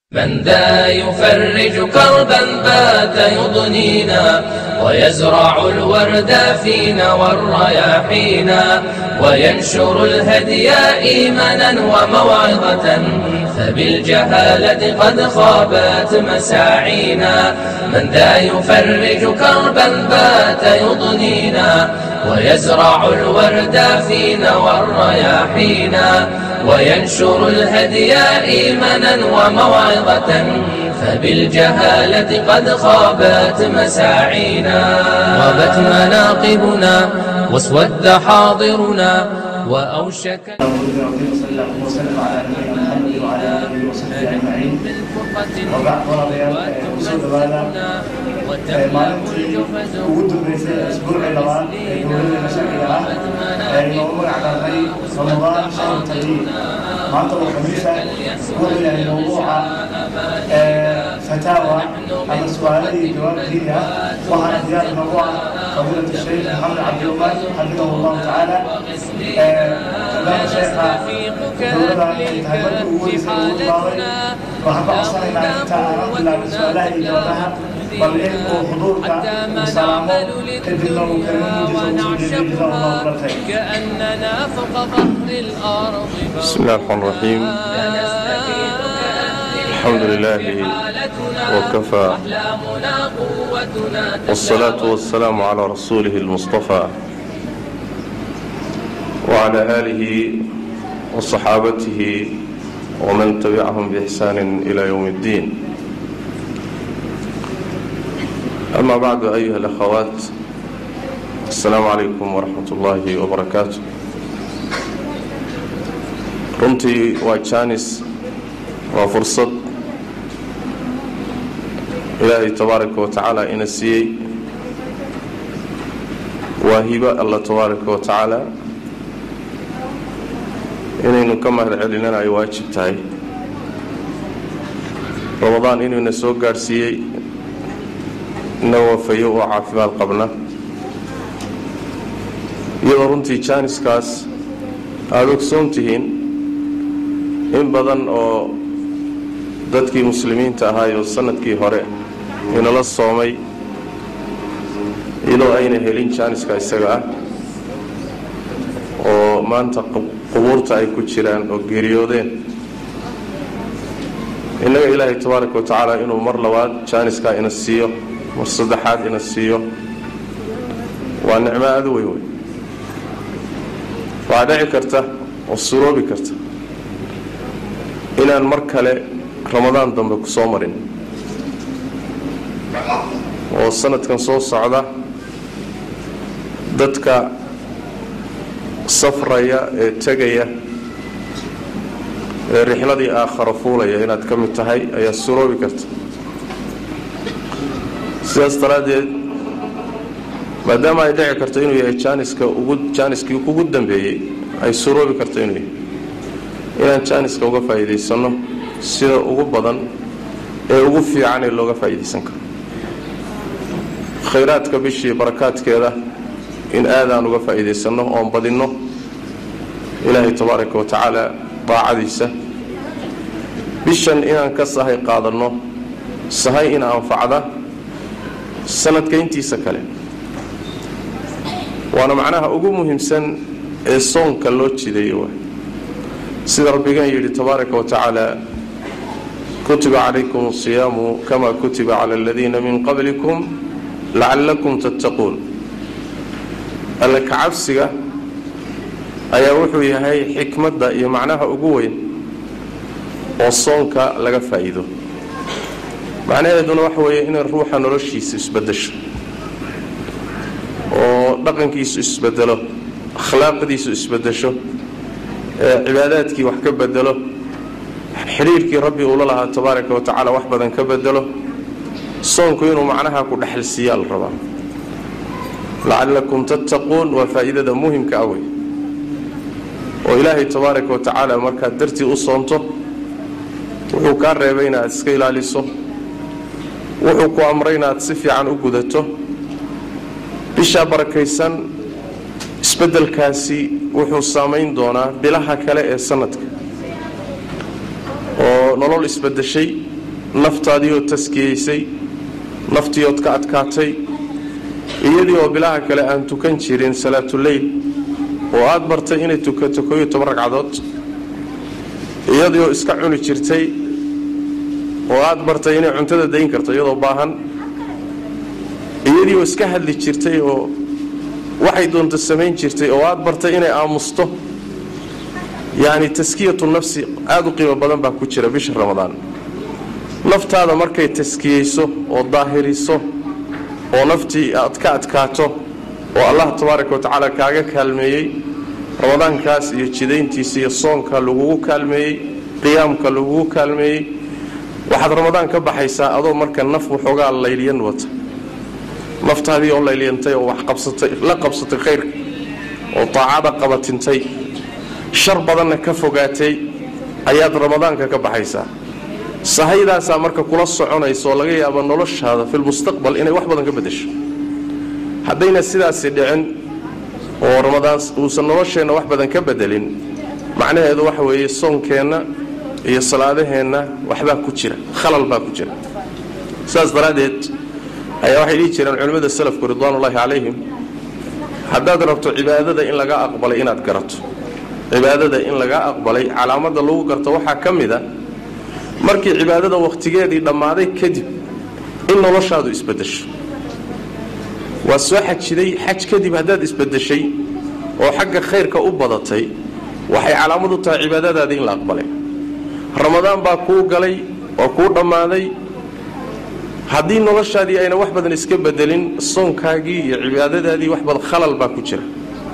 من ذا يفرج كربا بات يضنينا ويزرع الورد فينا والرياحينا وينشر الهدي إيمانا وموعظة فبالجهالة قد خابت مساعينا. من ذا يفرج كربا بات يضنينا ويزرع الورد فينا والرياحينا وينشر الهدي إيمانا وموعظة فبالجهالة قد خابت مساعينا. غابت مناقبنا واسود حاضرنا وأوشك صلى الله وسلم على نبينا محمد وعلى آله وصحبه أجمعين. وبعد maalintii ugu dambeysay asbuucii labaad ee dowladda mashaariicda ah ee inoogu magacdaarnay Ramadaan shahru taqdiir. maanta oo khamiisa wuxuu yahay mawduuca fataawa ama su'aaladii jawaabtiina waxaana diyaar noogu ah fadiilatu Sheikh Maxamed Cabdulwahab xafidahu Allahu tacaala. maadaama sheekha dowladda ay tahay markii ugu horeysay ugu bilaabay waxaan ka codsanaynaa inta aan bilaabin su'aalaha iyo jawaabaha بل إنه حضورك وسلامه كدلنا وكرمه جزاء الله بالخير. كأننا فوق ظهر الأرض. بسم الله الرحمن الرحيم. الحمد لله وكفى والصلاة والسلام على رسوله المصطفى وعلى آله وصحابته ومن تبعهم بإحسان إلى يوم الدين. أما بعد أيها الأخوات، السلام عليكم ورحمة الله وبركاته. runtii waa jaanis, waa fursad ilaahay tabaaraka wa tacaala ina siiyey, waa hibo alla tabaaraka wa tacaala inaynu ka mahad celinana ay waajib tahay. ramadaan inuu ina soo gaadhsiiyey ina wafayo oo caafimaad qabna, iyadoo runtii jaaniskaas aada ogsoon tihiin in badan oo dadkii muslimiinta ahaayoo sanadkii hore inala soomay iyadoo ayna helin jaaniska isaga ah oo maanta qubuurta ay ku jiraan oo geeriyoodeen. innaga ilaahay tabaaraka wa tacaala inuu mar labaad jaaniskaa ina siiyo, mar saddexaad ina siiyo, waa nicmo aada u weyn wey. waxaa dhici karta oo suroobi karta inaan mar kale ramadaan dambe ku soo marin, oo sanadkan soo socda dadka safraya ee tegaya ee rixladii aakhara fuulaya inaad ka mid tahay ayaa suroobi karta. sidaas daraaddeed maadaama ay dhici karto inuu yahay jaaniskii ugu dambeeyey, ay suroobi karto inuu yahay inaan jaaniska uga faa'iidaysanno sida ugu badan ee ugu fiican ee looga faa'iidaysan karo. khayraadka bishii barakaadkeeda in aadaan uga faa'iidaysanno oon badinno ilaahay tabaaraka wa tacaala daacadiisa. bishan inaan ka sahay qaadanno, sahay in anfacda sanadka intiisa kale, waana macnaha ugu muhiimsan ee soonka loo jideeyo. sida rabbigan yidhi tabaaraka wa tacaala, kutiba calaykum asiyaamu kama kutiba cala aladiina min qablikum lacallakum tattaquun. alla kacabsiga ayaa wuxuu yahay xikmadda iyo macnaha ugu weyn oo soonka laga faa'iido. macnaheeduna waxa weeye inay ruuxa noloshiisa isbedesho oo dhaqankiisu isbedelo, akhlaaqdiisu isbedesho, cibaadaadkii wax ka bedelo, xidhiirkii rabbi uula lahaa tabaaraka wa tacaala wax badan ka bedelo. soonku inuu macnaha ku dhexalsiiyaa la rabaa. lacallakum tattaquun waa faa'iidada muhimka ah wey, oo ilaahay tabaaraka wa tacaala markaad dartii u soonto wuxuu kaa reebay inaad iska ilaaliso, wuxuu ku amray inaad si fiican u gudato. bishaa barakaysan isbeddelkaasi wuxuu saamayn doonaa bilaha kale ee sanadka oo nolol isbedeshay naftaadii oo taskiyeysay naftii ood ka adkaatay iyadii oo bilaha kale aan tukan jirin salaatuleyl oo aad bartay inay tukato 11 ragcadood iyadii oo iska cuni jirtay oo aad bartay inay cuntada dayn karto iyadoo baahan iyadii oo iska hadli jirtay oo waxay doonto samayn jirtay oo aad bartay inay aamusto yani taskiyatu nafsi aad u qiimo badan baa ku jira bisha ramadaan naftaada markay taskiyeyso oo daahiriso oo naftii aad ka adkaato oo Allah tabaaraka wa tacaala kaaga kaalmeeyay ramadaankaas iyo jidayntiisa iyo soonka lagugu kaalmeeyay qiyaamka lagugu kaalmeeyay waxaad ramadaan ka baxaysaa adoo marka naf waxoogaa layliyan wata naftaadii oo layliyantay oo wax qabsatay la qabsatay khayr oo taacada qabatintay shar badanna ka fogaatay ayaad ramadaanka ka baxaysaa sahaydaasa marka kula soconayso laga yaabo noloshaada fil mustaqbal inay wax badan ka bedesho haddayna sidaas dhicin oo ramadaan uusan nolosheena wax badan ka bedelin macnaheedu waxa weeye soonkeena iyo salaadaheena waxba ku jira khalal baa ku jira saas daraadeed ayaa waxay dhigi jireen culimada salafku ridwaanullaahi calayhim haddaad rabto cibaadada in laga aqbalay inaad garato cibaadada in laga aqbalay calaamada lagu garto waxaa ka mid ah markii cibaadada waqtigeedii dhammaaday kadib in noloshaadu isbedesho waa soo xajiday xaj kadib haddaad isbedeshay oo xagga khayrka u badatay waxay calaamad u tahay cibaadadaadii in la aqbalay ramadaan baa kuu galay oo kuu dhammaaday haddii noloshaadii ayna wax badan iska bedelin soonkaagii iyo cibaadadaadii wax badan khalal baa ku jira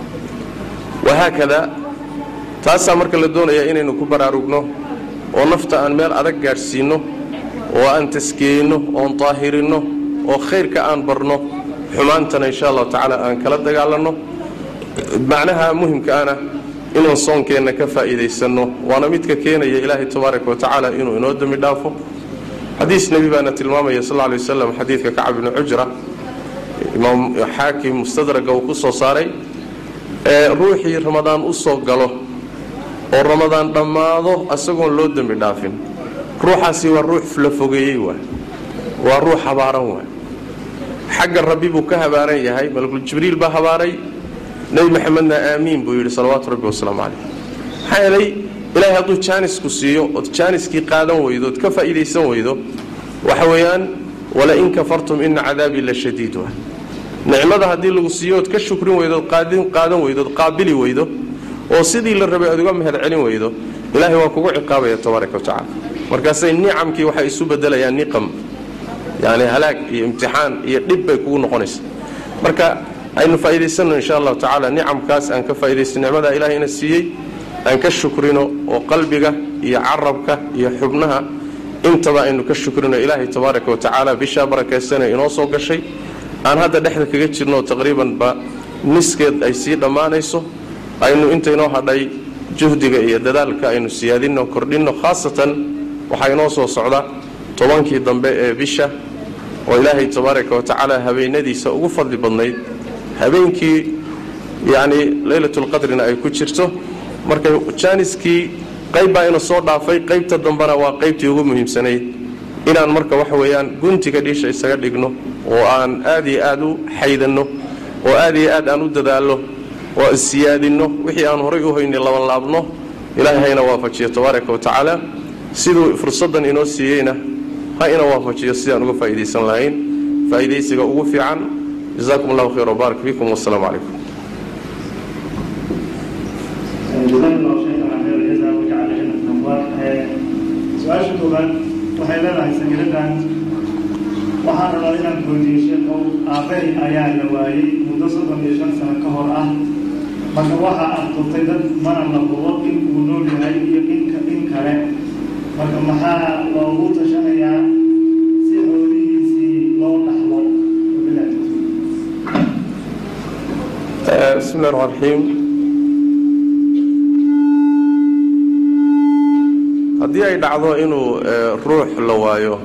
wahaakada taasaa marka la doonayaa inaynu ku baraarugno oo nafta aan meel adag gaadhsiino oo aan taskiyeyno oon daahirino oo khayrka aan barno xumaantana insha allahu tacaala aan kala dagaalanno macnaha muhimka ana inaan soonkeenna ka faa'iidaysanno waana midka keenaya ilaahay tabaaraka wa tacaala inuu inoo dami dhaafo xadiis nabi baana tilmaamaya sallallahu alayhi wasallam xadiidka Kacb ibn Ujra imaam Xaakim mustadraga uu ku soo saaray ruuxii ramadaan u soo galo oo ramadaan dhamaado asagoon loo dambi dhaafin ruuxaasi waa ruux la fogeeyay waa ruux habaaran xagga rabbi buu ka habaaran yahay malakul jibriil baa habaaray nabi maxamedna aamiin buu yiri salawaatu rabbi wasalaamu calayh xaalay ilaahay hadduu jaanis ku siiyo oo jaaniskii qaadan weydo ka faa'iideysan weydo waxa weeyaan wala in kafartum in cadaabi la shadiid wa nicmada haddii lagu siiyo ka shukrin weydo qaadan weydo qaabili weydo oo sidii la rabay adiga mahad celin weydo ilaahay waa kugu ciqaabaya tabaaraka wa tacaala markaasay ni'amkii waxa isu bedelayaan niqam yani halaag iyo imtixaan iyo dhib bay kugu noqonaysaa marka aynu faa'iideysano insha Allah tacaala ni'amkaas aan ka faa'iideysano nicmada ilaahay ina siiyay aan ka shukrino oo qalbiga iyo carabka iyo xubnaha intaba aynu ka shukrino ilaahay tabaaraka wa tacaala bisha barakaysanay inoo soo gashay aan hadda dhexda kaga jirno taqriiban ba niskeed ay sii dhamaanayso aynu intaynoo hadhay juhdiga iyo dadaalka aynu siyaadino kordhino khaasatan waxa inoo soo socda tobankii dambe ee bisha oo ilaahay tabaaraka wa tacaala habeenadiisa ugu fadli badnayd habeenkii yani laylatul qadrina ay ku jirto marka jaaniskii qayb baa ina soo dhaafay qaybta dambana waa qaybtii ugu muhiimsanayd inaan marka waxa weeyaan guntiga dhiisha isaga dhigno oo aan aad iyo aad u xaydano oo aad iyo aad aan u dadaalno oo siyaadino wixii aan horay u haynay laban laabno ilaahayna waafajiyo tabaaraka wa tacaala sidoo fursadan inoo siiyeyna ha ina waafajiyo sidaan uga faa'iideysan lahayn faa'iideysiga ugu fiican jazakumullahu khayran wa barak fiikum wa assalamu alaykum سؤال شكرا وحيلا لها سنجلدان وحانا رأينا نقولي شيخو آخر آيات لواي مدصدا بيشان سنة كهور marka waxa aad qortay dad mana la qoro in uu nool yahay iyo in kale marka maxaa loogu tashanayaa si xoolihiisii loo dhaxlo بسم الله الرحمن الرحيم haddii ay dhacdo inuu ruux la waayo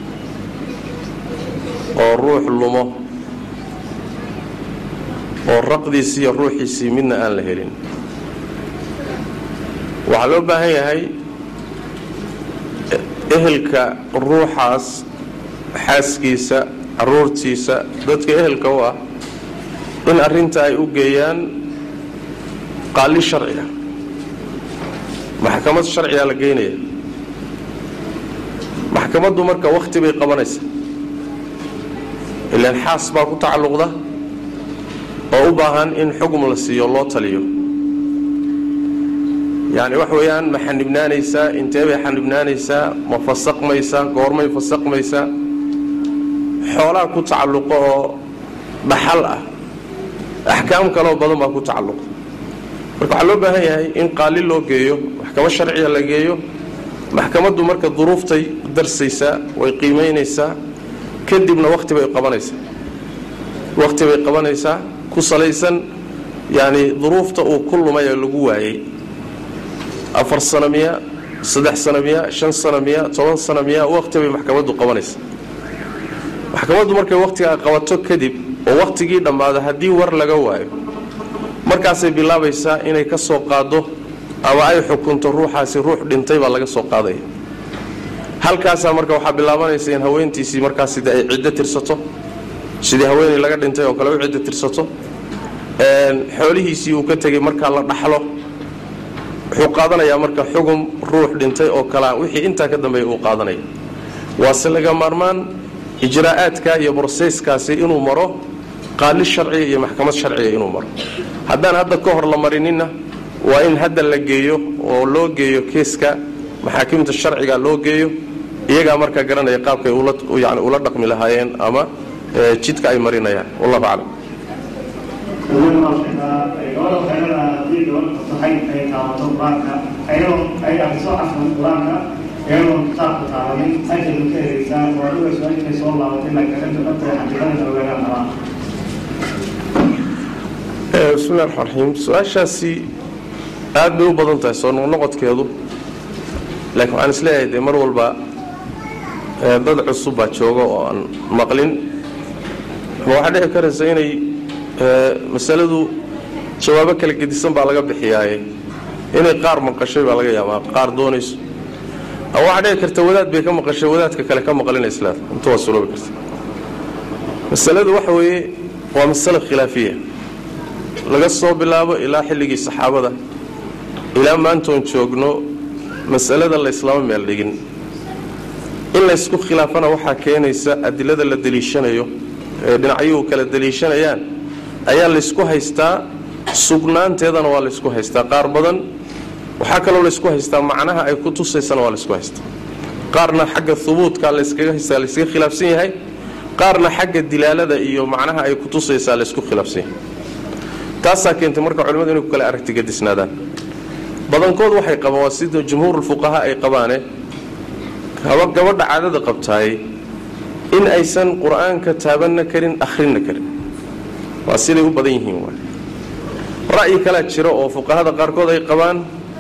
oo ruux lumo oo raqdiisii iyo ruuxiisii midna aan la helin waxaa loo baahan yahay ehelka ruuxaas xaaskiisa caruurtiisa dadka ehelka u ah in arrinta ay u geeyaan qaali sharciga maxkamad sharciga la geynaya maxkamaddu marka waqti bay qabanaysaa ilaan xaas baa ku tacalluqda oo u baahan in xugum la siiyo loo taliyo yani wax weeyaan ma xanibnaanaysaa intee bay xanibnaanaysaa ma fasaqmaysaa goormay fasaqmaysaa xoolaa ku tacalluqo oo dhaxal ah axkaam kaloo badan baa ku tacalluqa marka waxaa loo baahan yahay in qaali loo geeyo maxkamad sharciga la geeyo maxkamaddu marka duruuftay darsaysaa way qiimaynaysaa kadibna waqti bay qabanaysaa ku salaysan yani duruufta uu ku lumay ee lagu waayey 4 sano miya 3 sano miya 5 sano miya 10 sano miya waqti bay maxkamaddu qabanaysaa maxkamaddu markay waqtiga qabato kadib oo waqtigii dhammaado haddii war laga waayo markaasay bilaabaysaa inay ka soo qaado ama ay xukunto ruuxaasi ruux dhintay baa laga soo qaadaya halkaasaa marka waxaa bilaabanaysa in haweentiisii markaas sidii ay ciddo tirsato sidii haweeney laga dhintay oo kale u ciddo tirsato xoolihiisii uu ka tegey markaa la dhaxlo wuxuu qaadanayaa marka xugum ruux dhintay oo kalea wixii intaa ka dambeeya uu qaadanaya waase laga maarmaan ijraa'aadka iyo broseyskaasi inuu maro qaali sharciga iyo maxkamad sharciga inuu maro haddaan hadda ka hor la marininna waa in hadda la geeyo oo loo geeyo keeska maxaakimta sharciga loo geeyo iyagaa markaa garanaya qaabkay yani ula dhaqmi lahaayeen ama jidka ay marinayaan wallahu aclam iyadoo kitaabka taabanin ajal ka helaysaa oo adiga su-aashay soo laabatay laakiin dadka xaqiiqada ogaadaan rabaa bismillahi raxmaan raxiim su-aashaasi aad bay u badan tahay soo noqnoqodkeedu laakiin waxaan isleeyahay dee mar walba dad cusub baa jooga oo aan maqlin ama waxaa dhici karaysa inay masaladu jawaabo kala gedisan baa laga bixiyaaye inay qaar maqashay baa laga yaabaa qaar doonayso ama waxaa dhici karta wadaad bay ka maqashay wadaadka kale ka maqlinayslaad inta waa suroobi karta masaladu waxa weeye waa masale khilaafiya laga soo bilaabo ilaa xilligii saxaabada ilaa maantoon joogno masalada la islaama meel dhigin in laysku khilaafana waxaa keenaysa adilada la daliishanayo ee dhinacyuhu kala daliishanayaan ayaa laysku haystaa sugnaanteedana waa laysku haystaa qaar badan waxaa kaloo laysku haystaa macnaha ay ku tusaysana waa laysku haystaa qaarna xagga hubuudka layskaga khilaafsan yahay qaarna xagga dilaalada iyo macnaha ay ku tusaysaa laysku khilaafsan yahay taasaa keentay marka culimmadu inay ku kala aragtigadisnaadaan badankood waxay qabaan waa sida jumhuurulfuqahaa ay qabaane gabadha caadada qabtaayey in aysan qur-aanka taabanna karin akhrinna karin waa siday u badan yihiin waay ra'yi kalaa jira oo fuqahada qaarkood ay qabaan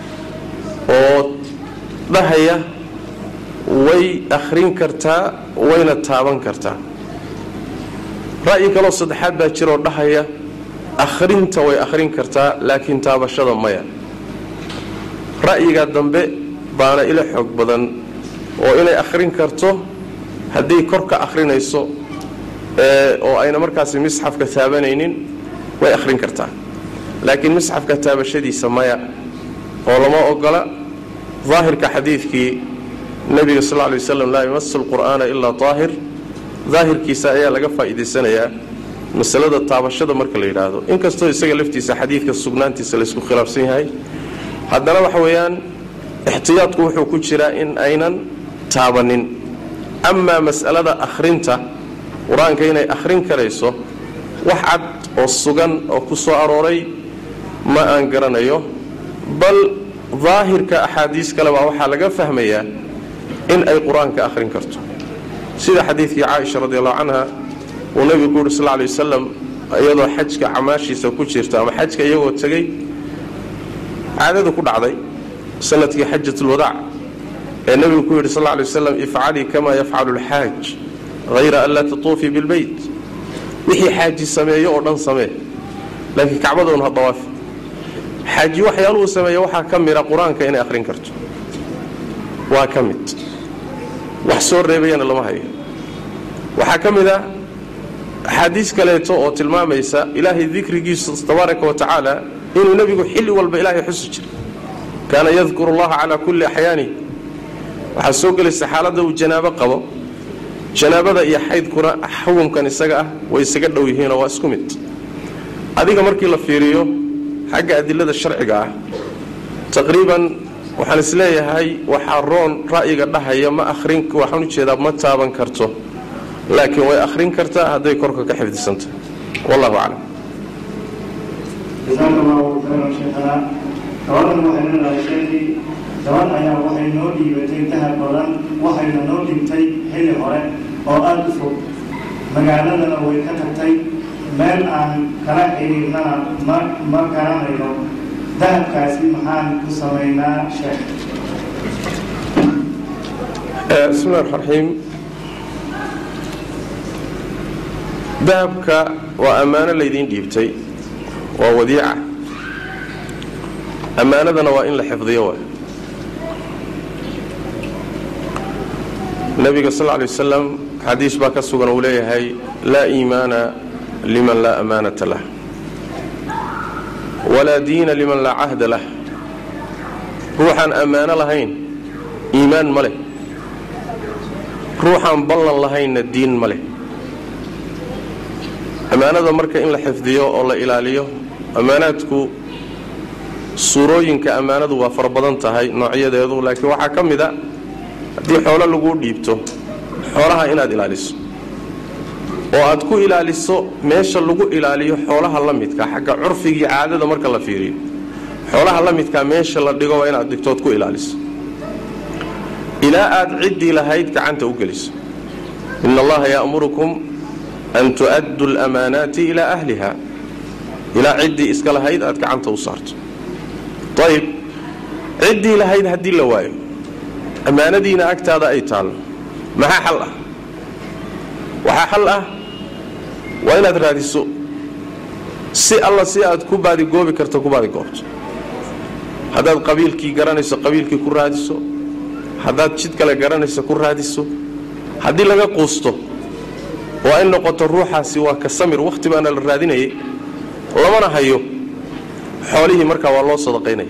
oo dhahaya way akhrin kartaa wayna taaban kartaa ra'yi kaloo saddexaad baa jira oo dhahaya akhrinta way akhrin kartaa laakiin taabashada maya ra'yiga dambe baana ila xoog badan oo inay akhrin karto hadday korka akhrinayso oo ayna markaasi misxafka taabanaynin way akhrin kartaa laakiin misxafka taabashadiisa maya oo lama ogola daahirka xadiidkii nebiga sal lla alay wasalam laa yumasu lqur'aana ilaa daahir daahirkiisa ayaa laga faa'iidaysanayaa masalada taabashada marka la yidhaahdo inkastoo isaga laftiisa xadiidka sugnaantiisa laysku khilaafsan yahay haddana waxa weeyaan ixtiyaadku wuxuu ku jiraa in aynan taabanin amaa mas'alada akhrinta qur-aanka inay akhrin karayso wax cad oo sugan oo ku soo arooray ma aan garanayo bal daahirka axaadiis kale baa waxaa laga fahmayaa in ay qur-aanka akhrin karto sida xadiidkii caaisha radi allahu canha uu nebigu ku yuri sal lla alay wasalam iyadoo xajka camaashiisa ku jirta ama xajka iyagoo tegey caadadu ku dhacday sanadkii xajatulwadaac ee nebigu ku yidhi sal lla alay wasalam ifcalii kamaa yafcalu alxaaj hayra an laa tatuufii bilbeyt wixii xaaji sameeyo oo dhan samee laakiin kacbadoon ha dawaafi xaaji waxyaaluhu sameeya waxaa ka mida qur-aanka inay akhrin karto waa ka mid wax soo reebayana lama hayo waxaa ka mid ah axaadiis kaleeto oo tilmaamaysa ilaahay dikrigiisa tabaaraka wa tacaala inuu nebigu xilli walba ilaahay xusi jiray kaana yadkuru allaha calaa kulli axyaani waxaa soo gelaysa xaaladda uu janaabo qabo janaabada iyo xaydkuna xukunkan isaga ah way isaga dhow yihiinoo waa isku mid adiga markii la fiiriyo xagga adilada sharciga ah taqriiban waxaan isleeyahay waxaa roon ra'yiga dhahaya ma akhrin waxaan u jeedaa ma taaban karto laakiin way akhrin kartaa hadday korka ka xifdisanto wallahu aclam جزاك الله خيرا شيخنا gabadan waxay leedahay sheekii gabadh ayaa waxay noo dhiibatay dahab badan waxayna noo dhigtay xilli hore oo aada u fog magaaladana way ka tagtay meel aan kala xiriirnana ma garanayno dahabkaasi maxaan ku samaynaa sheekh بسم الله الرحمن الرحيم dahabka waa ammaano laydiin dhiibtay waa wadiica ammaanadana waa in la xifdiyo waay nabiga sal lla alay wasalam xadiis baa ka sugan uu leeyahay laa iimaana liman laa amaanata lah walaa diina liman laa cahda lah ruuxaan ammaano lahayn iimaan ma leh ruuxaan ballan lahaynna diin ma leh ammaanada marka in la xifdiyo oo la ilaaliyo ammaanaadku suurooyinka ammaanadu waa fara badan tahay noocyadeedu laakiin waxaa ka mid a haddii xoolo laguu dhiibto xoolaha inaad ilaaliso oo aad ku ilaaliso meesha lagu ilaaliyo xoolaha la midka xagga curfigii caadada marka la fiiriyo xoolaha la midkaa meesha la dhigo waa inaad dhigtood ku ilaaliso ilaa aad ciddii lahayd gacanta u geliso ina allaha ya'murukum an tu'addu alamaanaati ilaa ahliha ilaa ciddii iska lahayd aad gacanta u saarto ayib ciddii lahayd haddii la waayo ammaanadiina agtaada ay taallo maxaa xal ah waxaa xal ah waa inaad raadiso si alla si aad ku baadigoobi karto ku baadigoobto haddaad qabiilkii garanayso qabiilkii ku raadiso haddaad jid kale garanayso ku raadiso haddii laga quusto waa in noqoto ruuxaasi waa ka samir wakhti baana la raadinayay lamana hayo xoolihii markaa waa loo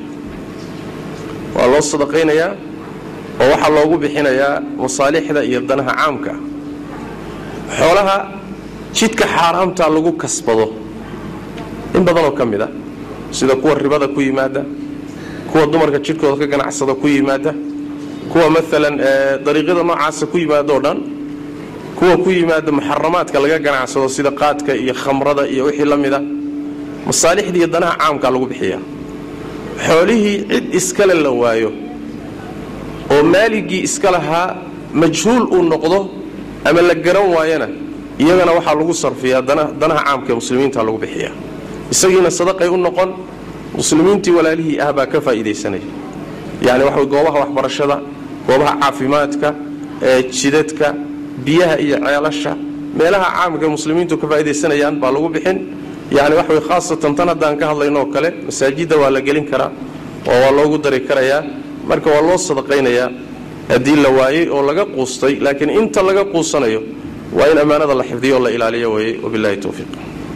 sadaqaynayaa oo waxaa loogu bixinayaa masaalixda iyo danaha caamka xoolaha jidka xaaraamtaa lagu kasbado in badanoo ka mid a sida kuwa ribada ku yimaada kuwa dumarka jidhkooda ka ganacsada ku yimaada kuwa maalan dariiqyada noocaasa ku yimaado o dhan kuwa ku yimaada muxaramaadka laga ganacsado sida qaadka iyo khamrada iyo wixii la mida masaalixda iyo danaha caamkaa lagu bixiyaa xoolihii cid iskale la waayo oo maaligii iska lahaa majhuul uu noqdo ama la garan waayana iyagana waxaa lagu sarfiyaa danaha caamka ee muslimiinta lagu bixiyaa isagiina sadaqay u noqon muslimiintii walaalihii ah baa ka faa'iidaysanaya yacni waxa goobaha waxbarashada goobaha caafimaadka jidadka biyaha iyo ceelasha meelaha caamka muslimiintu ka faa'iidaysanayaan baa lagu bixin yacni waxa way khaasatan tan haddaan ka hadlaynoo kale masaajidda waa la gelin karaa oo waa loogu dari karayaa marka waa loo sadaqaynayaa haddii la waayey oo laga quustay laakiin inta laga quusanayo waa in ammaanada la xifdiyo oo la ilaaliyo weeye wabillahi towfiiq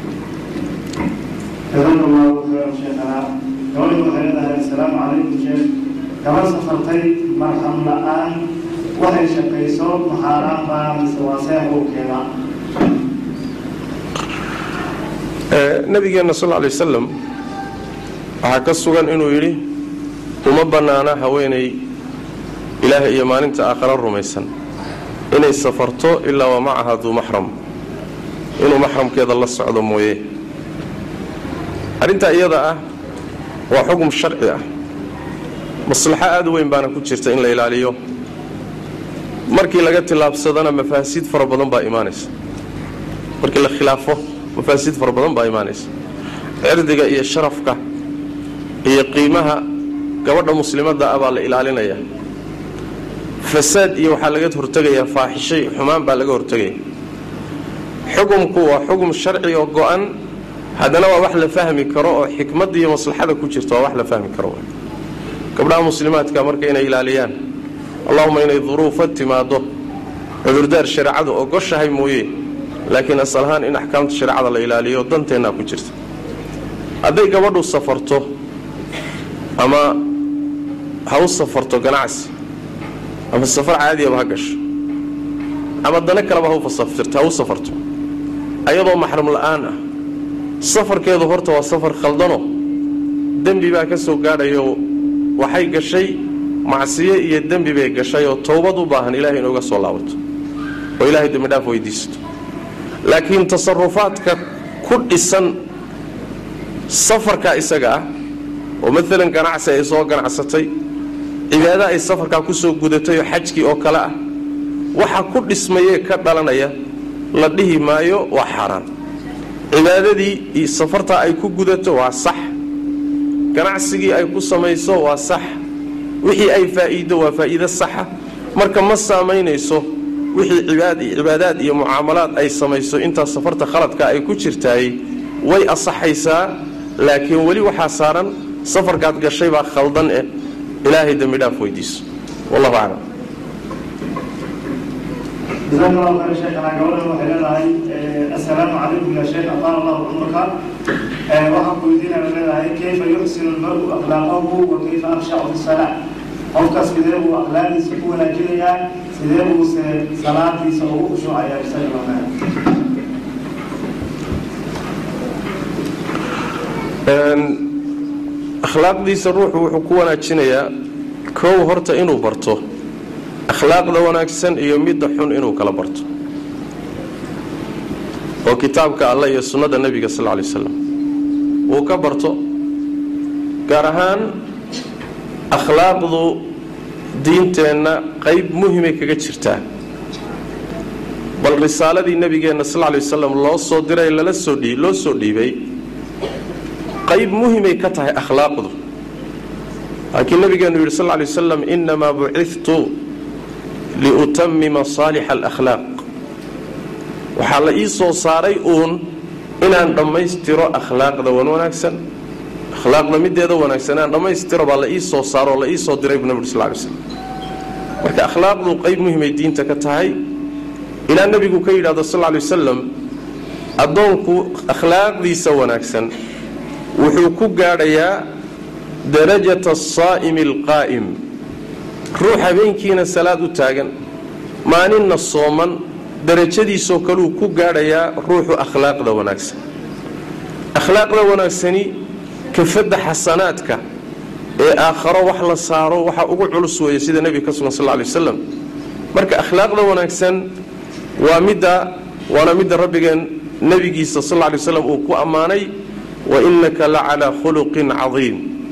جزاك الله خيرا شيخنا gabadhi waxay leedahay assalaamu calaykum sheekh gabadh safartay marxam la-aan waxay shaqayso maxaaraan baa mise waa seex owkeeda nabigeenna sal alay wasalam waxaa ka sugan inuu yidhi uma bannaana haweenay ilaahay iyo maalinta aakhara rumaysan inay safarto ilaa wa macaha duu maxram inuu maxramkeeda la socdo mooye arrintaa iyada ah waa xukun sharci ah maslaxo aad u weyn baana ku jirta in la ilaaliyo markii laga tilaabsadana mafaasiid fara badan baa imaanaysa markii la khilaafo mafaasiid fara badan baa imaanaysa cirdiga iyo sharafka iyo qiimaha gabadha muslimadda ah baa la ilaalinayaa fasaad iyo waxaa laga hortegayaa faaxishay xumaan baa laga hortegaya xukumku waa xukum sharci oo go-an haddana waa wax la fahmi karo oo xikmadda iyo maslaxada ku jirta waa wax la fahmi karo gabdhaha muslimaadka marka inay ilaaliyaan allahuma inay duruufo timaado cudurdaar shareecadu ogoshahay mooye laakiin asal ahaan in axkaamta shareecada la ilaaliyo danteennaa ku jirta. hadday gabadhu safarto ama ha u safarto ganacsi ama safar caadiyaba ha gasho ama dana kaleba ha u safarto ayadoo maxram la'aan ah, safarkeedu horta waa safar khaldano dembi baa ka soo gaadhayo waxay gashay macsiyo iyo dembi bay gashay oo towbad u baahan ilaahay inooga soo laabato oo ilaahay dembi dhaaf weydiisato. laakiin tasarufaadka ku dhisan safarka isaga ah oo maalan ganacsi ay soo ganacsatay, cibaado ay safarkaa ku soo gudatay oo xajkii oo kale ah, waxa ku dhismayee ka dhalanaya la dhihi maayo waa xaaraan. cibaadadii iyo safartaa ay ku gudato waa sax, ganacsigii ay ku samayso waa sax, wixii ay faa'iido waa faa'iido saxa, marka ma saamaynayso wixii cibaadaad iyo mucaamalaad ay samayso intaas safarta khaladka ay ku jirtaay way asaxaysaa. laakiin weli waxaa saaran safarkaad gashay baa khaldan ilaahay dembi dhaaf weydiiso. wallahu aclam. جزاك الله خير شيخ. أنا قولنا وحلنا هاي السلام عليكم يا شيخ أطال الله عمرك. وحق يدينا لنا هاي كيف يحسن المرء أخلاقه وكيف أخشع في الصلاة. أوكس كذا وأخلاقي سكون جريا سيدنا صلاتي سووا شعيا يسلم الله. akhlaaqdiisa ruuxu wuxuu ku wanaajinayaa kow horta inuu barto akhlaaqda wanaagsan iyo midda xun inuu kala barto oo kitaabka Allah iyo sunnada nabiga sallallahu alayhi wasallam uu ka barto. gaar ahaan akhlaaqdu diinteenna qayb muhiimay kaga jirtaa, bal risaaladii nabigeena sallallahu alayhi wasallam loo soo diray loo soo dhiibay qayb muhiimay ka tahay akhlaaqdu. laakiin nabigeenu yidhi sal lla lay wasalam innamaa bucithtu liutammima saalixa alakhlaaq, waxaa la ii soo saaray inaan dhammaystiro akhlaaqda wanaagsan, akhlaaqda mideeda wanaagsan inaan dhammaystiro baa la ii soo saaro oo la ii soo diray buu nabigu sal lla lay wasalam. marka akhlaaqdu qayb muhiimay diinta ka tahay, ilaa nabigu ka yidhahdo sal lla lay wasalam addoonku akhlaaqdiisa wanaagsan wuxuu ku gaadhayaa darajata asaa'imi alqaa'im, ruux habeenkiina salaad u taagan maalinna sooman darajadiisoo kaluu ku gaadhayaa ruuxu akhlaaqda wanaagsan. akhlaaqda wanaagsani kafadda xasanaadka ee aakharo wax la saaro waxa ugu culus weeye sida nebiga ka sugan sal lla lay wasalam. marka akhlaaqda wanaagsan waana midda rabbigeen nebigiisa sal lla lay wasalam uu ku ammaanay وإنك لعلى خلق عظيم.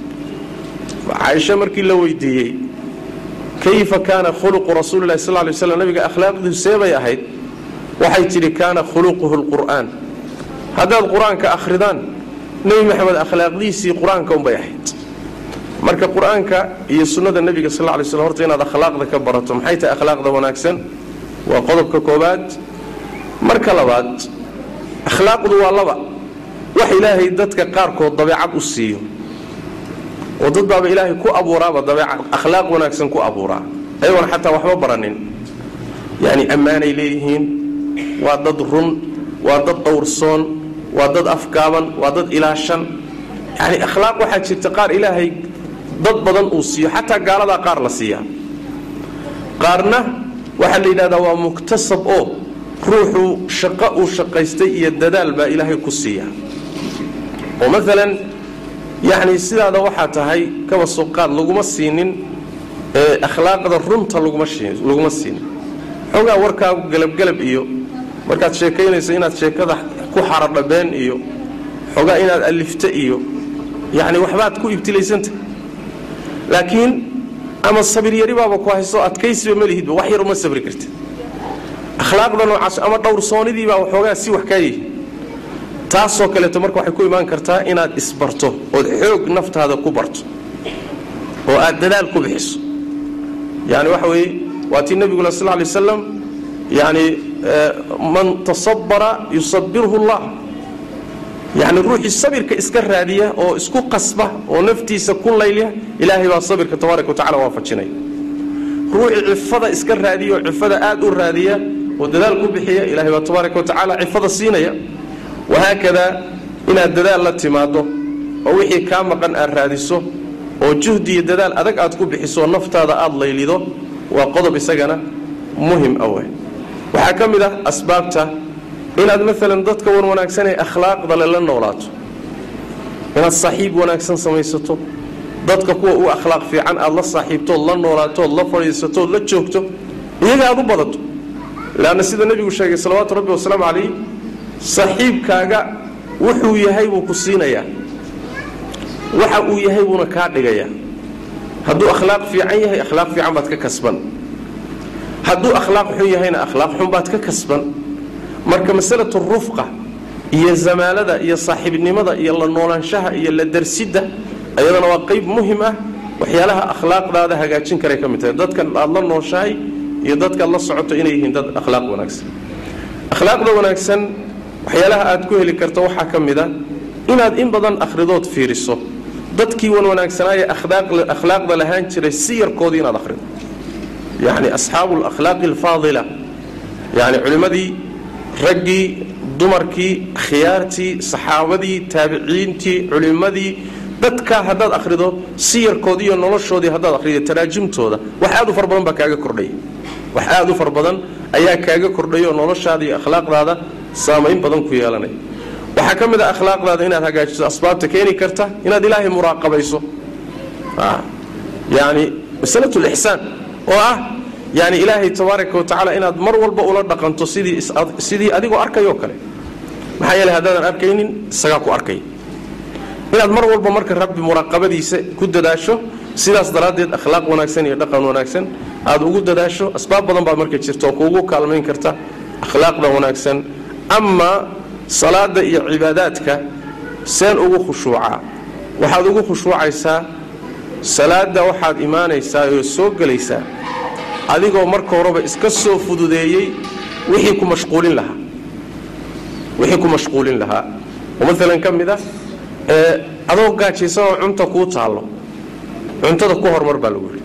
عائشة مركي لو ويديي كيف كان خلق رسول الله صلى الله عليه وسلم نبي أخلاق ذي سيبا يهيد وحيتلي كان خلقه القرآن. هذا القرآن كأخردان نبي محمد أخلاق ذي سي قرآن كون بيحيد. مركا قرآن هي سنة النبي صلى الله عليه وسلم هرتين هذا أخلاق ذا كبرتهم حيث أخلاق ذا وناكسن وقضب ككوبات مركا لبات أخلاق ذو والله wax ilaahay dadka qaarkood dabeecad u siiyo oo dad baa ilaahay ku abuuraaba dabeecad akhlaaq wanaagsan ku abuuraa ayagoo xataa waxba baranin, yani ammaanay leeyihiin, waa dad run, waa dad dhowrsoon, waa dad afgaaban, waa dad ilaashan. yani akhlaaq waxaa jirta qaar ilaahay dad badan uu siiyo, xataa gaalada qaar la siiyaa. qaarna waxaa la yidhahdaa waa muktasab oo ruuxu shaqo uu shaqaystay iyo dadaal baa ilaahay ku siiyaa. oo maalan yani sidaada waxaa tahay kaba soo qaad laguma siinin akhlaaqda runta laguma siinin, xoogaa warkaagu galabgalab iyo markaad sheekaynayso inaad sheekada ku xaradhabeen iyo xoogaa inaad alifta iyo yani waxbaad ku ibtilaysanta. laakiin ama sabir yari baaba ku hayso adkaysiba ma lihidba, wax yar uma sabri kartid. akhlaaqda noocaas ama dhowrsoonidii baa waxoogaa si wax kaa yihi. taasoo kaleeto marka waxay ku imaan kartaa inaad isbarto ood xoog naftaada ku barto oo aad dadaal ku bixiso. yani waxa weeye waa tii nabiguna sal lla lay wasalam yani man tasabbara yusabbirhu allah, yani ruuxii sabirka iska raadiya oo isku qasba oo naftiisa ku laylya ilaahay baa sabirka tabaaraka wa tacaala waafajinaya. ruuxi cifada iska raadiyo cifada aad u raadiya oo dadaal ku bixiya ilaahay wa tabaaraka wa tacaala cifada siinaya wahaakada inaad dadaal la timaado oo wixii kaa maqan aad raadiso oo juhdi iyo dadaal adag aad ku bixiso naftaada aad laylido waa qodob isagana muhim away waxaa ka mid ah asbaabta inaad maalan dadka wanaagsan ee akhlaaqda la noolaato inaad saaxiib wanaagsan samaysato dadka kuwa u akhlaaq fiican aad la saaxiibto la noolaato la fariisato la joogto iyaga aad u badato laana sida nabigu sheegay salawaatu rabbi wasalaamu calayhi saaxiibkaaga wuxuu yahay buu ku siinayaa waxa uu yahay buuna kaa dhigayaa hadduu akhlaaq fiican yahay akhlaaq fiican baad ka kasban hadduu akhlaaq xun yahayna akhlaaq xun baad ka kasban marka masalatu rufqa iyo zamaalada iyo saaxiibnimada iyo la noolaanshaha iyo la darsidda ayadana waa qayb muhim ah waxyaalaha akhlaaqdaada hagaajin karay ka mid tahay dadka aad la nooshahay iyo dadka la socoto inay yihiin dad akhlaaq wanaagsan akhlaaqda wanaagsan waxyaalaha aad ku heli karto waxaa ka mid ah inaad in badan akhridood fiiriso dadkii wanaagsanaaye akhlaaqda lahaan jiray siyarkoodii inaad akhrido yani asxaabu lakhlaaqi alfaadila yani culimmadii raggii dumarkii khiyaartii saxaabadii taabiciintii culimmadii dadka haddaad akhrido siyarkoodii iyo noloshoodii haddaad akhrido taraajimtooda wax aad u far badan baa kaaga kordhaya wax aad u far badan ayaa kaaga kordhaya oo noloshaada iyo akhlaaqdaada saamayn badan ku yeelanaya waxaa ka mid ah akhlaaqdaada inaad hagaajiso asbaabta keeni karta inaad ilaahay muraaqabayso yani masalatu lixsaan oo ah yani ilaahay tabaaraka wa tacaala inaad mar walba ula dhaqanto sidii adigoo arkayoo kale maxaa yeelay haddaadan arkaynin isagaa ku arkaya inaad mar walba marka rabbi muraaqabadiisa ku dadaasho sidaas daraaddeed akhlaaq wanaagsan iyo dhaqan wanaagsan aad ugu dadaasho asbaab badan baa marka jirta oo kuugu kaalmayn karta akhlaaqda wanaagsan ama salaada iyo cibaadaadka seen ugu khushuucaa waxaad ugu khushuucaysaa salaada waxaad imaanaysaa oo soo gelaysaa adigoo marka horeba iska soo fududeeyey wixii ku mashquulin lahaa oo maalan ka mid ah adoo gaajaysanoo cunta kuu taallo cuntada ku hormar baa lagu yidhi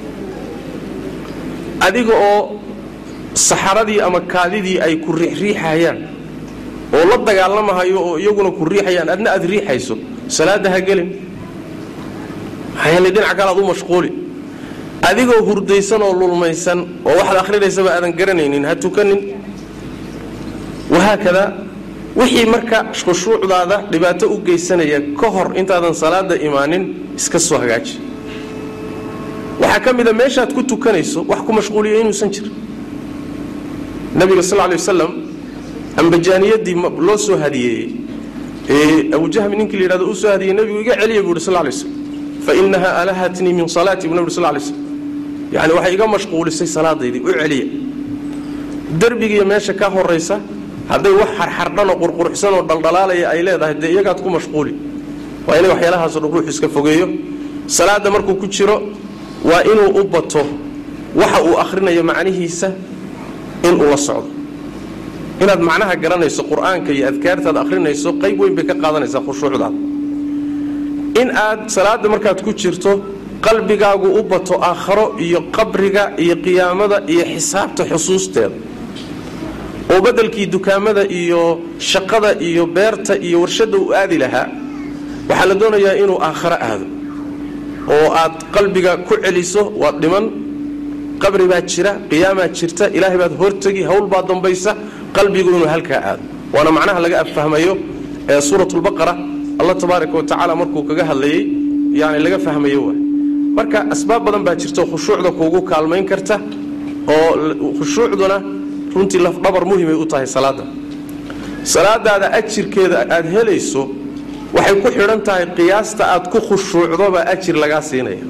adiga oo saxaradii ama kaadidii ay ku riixriixayaan oo la dagaalamahayo oo iyaguna ku riixayaan adna aad riixayso salaada ha gelin maxaa yeelay dhinaca kale aad u mashquuli adigoo hurdaysan oo lulmaysan oo waxaad akhridaysaba aadan garanaynin ha tukanin wahaakada wixii marka khushuucdaada dhibaato u geysanaya ka hor intaadan salaada imaanin iska soo hagaaji waxaa ka mid a meeshaad ku tukanayso wax ku mashquuliya inuusan jirin nabiga sal lla alay wasalam ambajaaniyadii loo soo hadiyeeyey ee abujahmi ninkii la yidhahdo uu soo hadiyey nabigu iga celiya buu yidhi sal lla alay wasalam fa innaha alahatnii min salaati buu nabi sal lla alay wasalam yani waxay iga mashquulisay salaadaydii u celiya derbigiiyo meesha ka horaysa hadday wax xarxardhan oo qurqurxsan oo dhaldhalaalaya ay leedahay dee iyagaad ku mashquuli waa inay waxyaalahaasoo dhan ruuxu iska fogeeyo salaada markuu ku jiro waa inuu u bato waxa uu akhrinayo macnihiisa inuu la socdo inaad macnaha garanayso qur-aanka iyo adkaartaad akhrinayso qayb weyn bay ka qaadanaysaa khushuucdaada in aad salaada markaad ku jirto qalbigaagu u bato aakharo iyo qabriga iyo qiyaamada iyo xisaabta xusuusteeda oo bedelkii dukaamada iyo shaqada iyo beerta iyo warshadda u aadi lahaa waxaa la doonayaa inuu aakharo aado oo aad qalbiga ku celiso waad dhiman qabri baa jira qiyaamaa jirta ilaahay baad hortegi hawl baa dambaysa qalbigu inuu halkaa aado waana macnaha laga afahmayo ee suuratulbaqara allah tabaaraka wa tacaala markuu kaga hadlayey yani laga fahmayo waay marka asbaab badan baa jirta oo khushuucda kuugu kaalmayn karta oo khushuucduna runtii lafdhabar muhimay u tahay salaadaada ajirkeeda aad helayso waxay ku xidhan tahay qiyaasta aad ku khushuucdobaa ajir lagaa siinaya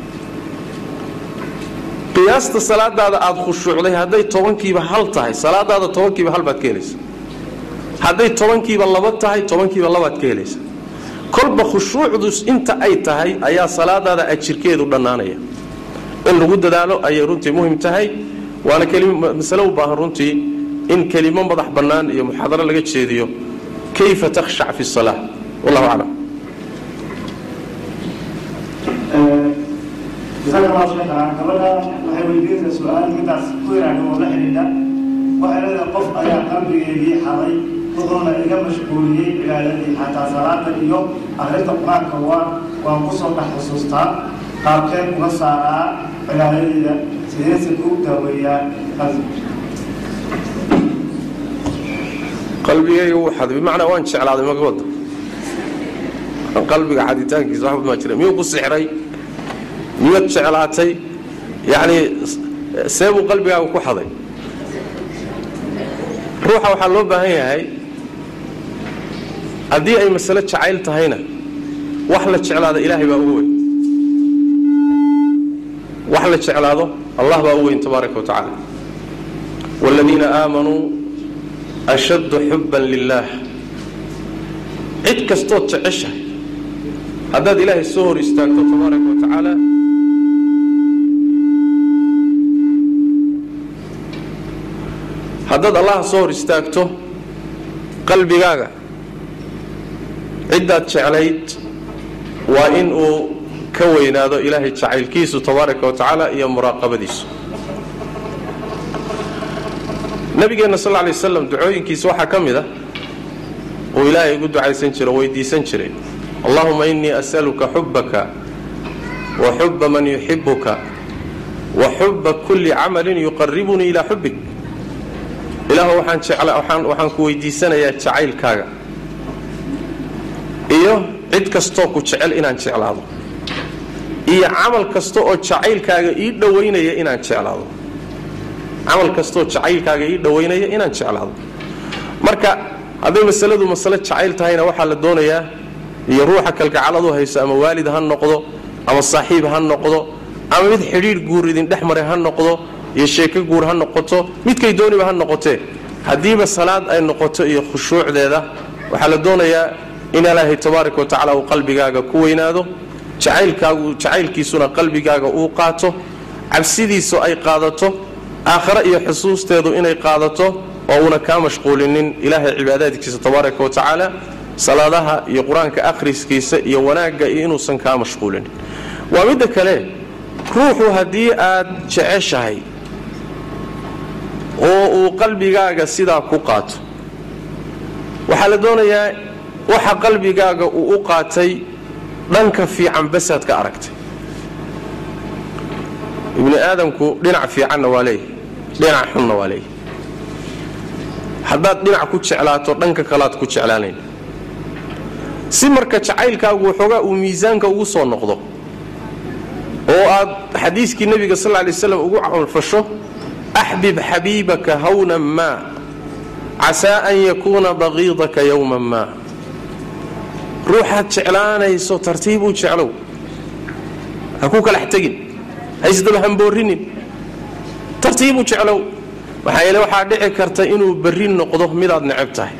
qiyaasta salaadaada aad khushuucday hadday 10kiiba 1 tahay salaadaada 10kiiba 1 baad ka helaysa hadday 10kiiba 2 tahay 10kiiba 2 baad ka helaysa kolba khushuucdu inta ay tahay ayaa salaadaada ajirkeedu dhanaanaya in lagu dadaalo ayay runtii muhiim tahay waana masalo u baahan runtii in kelimo madax bannaan iyo muxaadaro laga jeediyo kayfa takhshac fi الصلاة wallahu aclam جزاك الله شيخنا قبل waxay weydiinaysaa su'aal midaas ku yiraahdo oo la xiriirta waxa la qof ayaa qalbigayga xaday wuxuuna iga mashquuliyay ilaaladii xataa salaada iyo akhrinta quraanka waan ku soo xasuustaa qaabkeen uga saaraa ilaaladii sidee ku daweeyaa qalbigayga uu xaday bimacnaa waan jeclaaday ma wada qalbiga xaditaankiisa waxba ma jira miyuu ku sixray miyad jeclaatay yani seebu qalbigaaga ku xaday ruuxa waxaa loo baahan yahay haddii ay masalo jacayl tahayna wax la jeclaado ilaahay baa ugu weyn wax la jeclaado allah baa ugu weyn tabaaraka wa tacaala waaladiina aamanuu ashaddu xubban lilaah cid kastood jeceshahay haddaad ilaahay soo hor istaagto tabaaraka wa tacaala haddaad allah soo hor istaagto qalbigaaga ciddaad jeclayd waa in uu ka weynaado ilaahay jacaylkiisu tabaaraka wa tacaala iyo muraaqabadiisu nabigeenna sal lla lay wasalam ducooyinkiisa waxaa ka mid ah uu ilaahay ugu ducaysan jiro weydiisan jiray allahuma innii as'aluka xubbaka wa xubba man yuxibuka wa xubba kulli camalin yuqaribunii ilaa xubbik ilaahu waxaan ku weydiisanayaa jacaylkaaga iyo cid kastoo ku jecel inaan jeclaado iyo camal kasta oo jacaylkaaga ii dhowaynaya inaan jeclaado camal kastoo jacaylkaaga ii dhowaynaya inaan jeclaado marka hadday masaladu masale jacayl tahayna waxaa la doonayaa iyo ruuxa kalgacaladu hayso ama waalid ha noqdo ama saaxiib ha noqdo ama mid xidhiidh guur idin dhex maray ha noqdo iyo sheeko guur ha noqoto midkay dooniba ha noqotee haddiiba salaad ay noqoto iyo khushuucdeeda waxaa la doonayaa in ilaahay tabaaraka wa tacaala uu qalbigaaga ku weynaado jacaylkiisuna qalbigaaga uu qaato cabsidiisu ay qaadato aakhare iyo xusuusteedu inay qaadato oo uuna kaa mashquulinin ilaahay cibaadaadkiisa tabaaraka wa tacaala salaadaha iyo qur-aanka akhriskiisa iyo wanaagga iyo inuusan kaa mashquulinin waa midda kale ruuxu haddii aad jeceshahay oo uu qalbigaaga sidaa ku qaato waxaa la doonayaa waxa qalbigaaga uu u qaatay dhanka fiican basaad ka aragtay ibni aadamku dhinac fiicanna waa leeyahay dhinac xunna waa leeyahay haddaad dhinac ku jeclaato dhanka kalaad ku jeclaanayn si marka jacaylkaagu waxoogaa uu miisaanka ugu soo noqdo oo aad xadiiskii nebiga sal lla lay slam ugu camalfasho axbib xabiibaka hawnan maa casaa an yakuuna baqiidaka yowman maa ruuxaad jeclaanayso tartiib u jeclow ha ku kalax tegin ha isdaba hamboorinin tartiib u jeclow maxaa yeele waxaa dhici karta inuu berri noqdo midaad necab tahay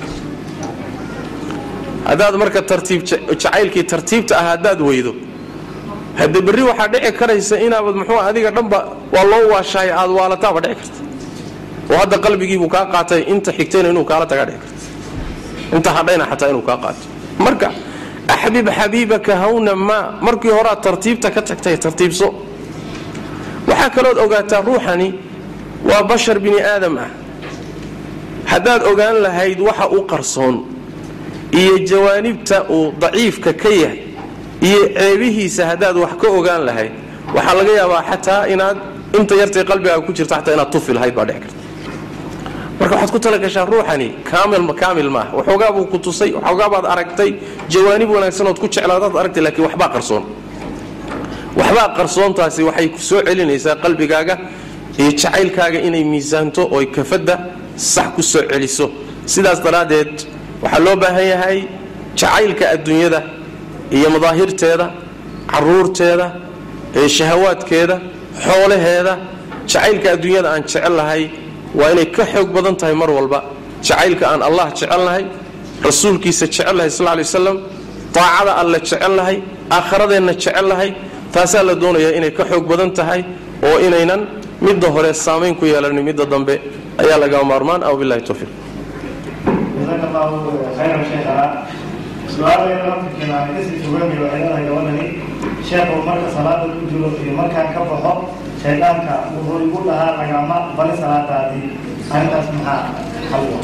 haddaad marka jacaylkii tartiibta ah haddaad weydo hadde berri waxaa dhici karaysa inaabad muxuu adiga dhanba waa loo waashahay aad waalataaba dhici karta oo hadda qalbigiibuu kaa qaatay inta xigtayna inuu kaala tagaa dhici karta inta hadhayna xataa inuu kaa qaato marka axbib xabiibaka hawna maa markii horaad tartiibta ka tagtay tartiibso waxaa kalood ogaataa ruuxani waa bashar bini aadam ah haddaad ogaan lahayd waxa u qarsoon iyo jawaanibta uu daciifka ka yahay iyo ceebihiisa haddaad wax ka ogaan lahayd waxaa laga yaabaa xataa inaad inta yartay qalbigaaga ku jirta xataa inaad tufi lahayd baa dhici karta marka waxaad ku talagashaa ruuxani kaamil maaha waxoogaa buu ku tusay waxoogaa baad aragtay jawaanib wanaagsan ood ku jeclaadaad aragtay laakiin waxbaa qarsoontaasi waxay ku soo celinaysaa qalbigaaga iyo jacaylkaaga inay miisaanto ooy kafadda sax ku soo celiso sidaas daraaddeed waxaa loo baahan yahay jacaylka adduunyada iyo madaahirteeda caruurteeda ee shahawaadkeeda xoolaheeda jacaylka adduunyada aan jecel lahay waa inay ka xoog badan tahay mar walba jacaylka aan allah jecel lahay rasuulkiisa jecel lahay sal lay wasalam taacada alle jecel lahay aakhiradeenna jecel lahay taasaa la doonayaa inay ka xoog badan tahay oo inaynan midda hore saamayn ku yeelanin midda dambe ayaa laga maarmaan aw billahi tawfiiq جزاك الله خيرا شيخنا سؤالي أنا ممكن أنا كسر سؤالي وحيدا هيدونني شيخ ومرك صلاة الفجر في مركان كفحه شيطان كظهور يقول لها لقامة بني صلاة هذه أنت اسمها حلوة.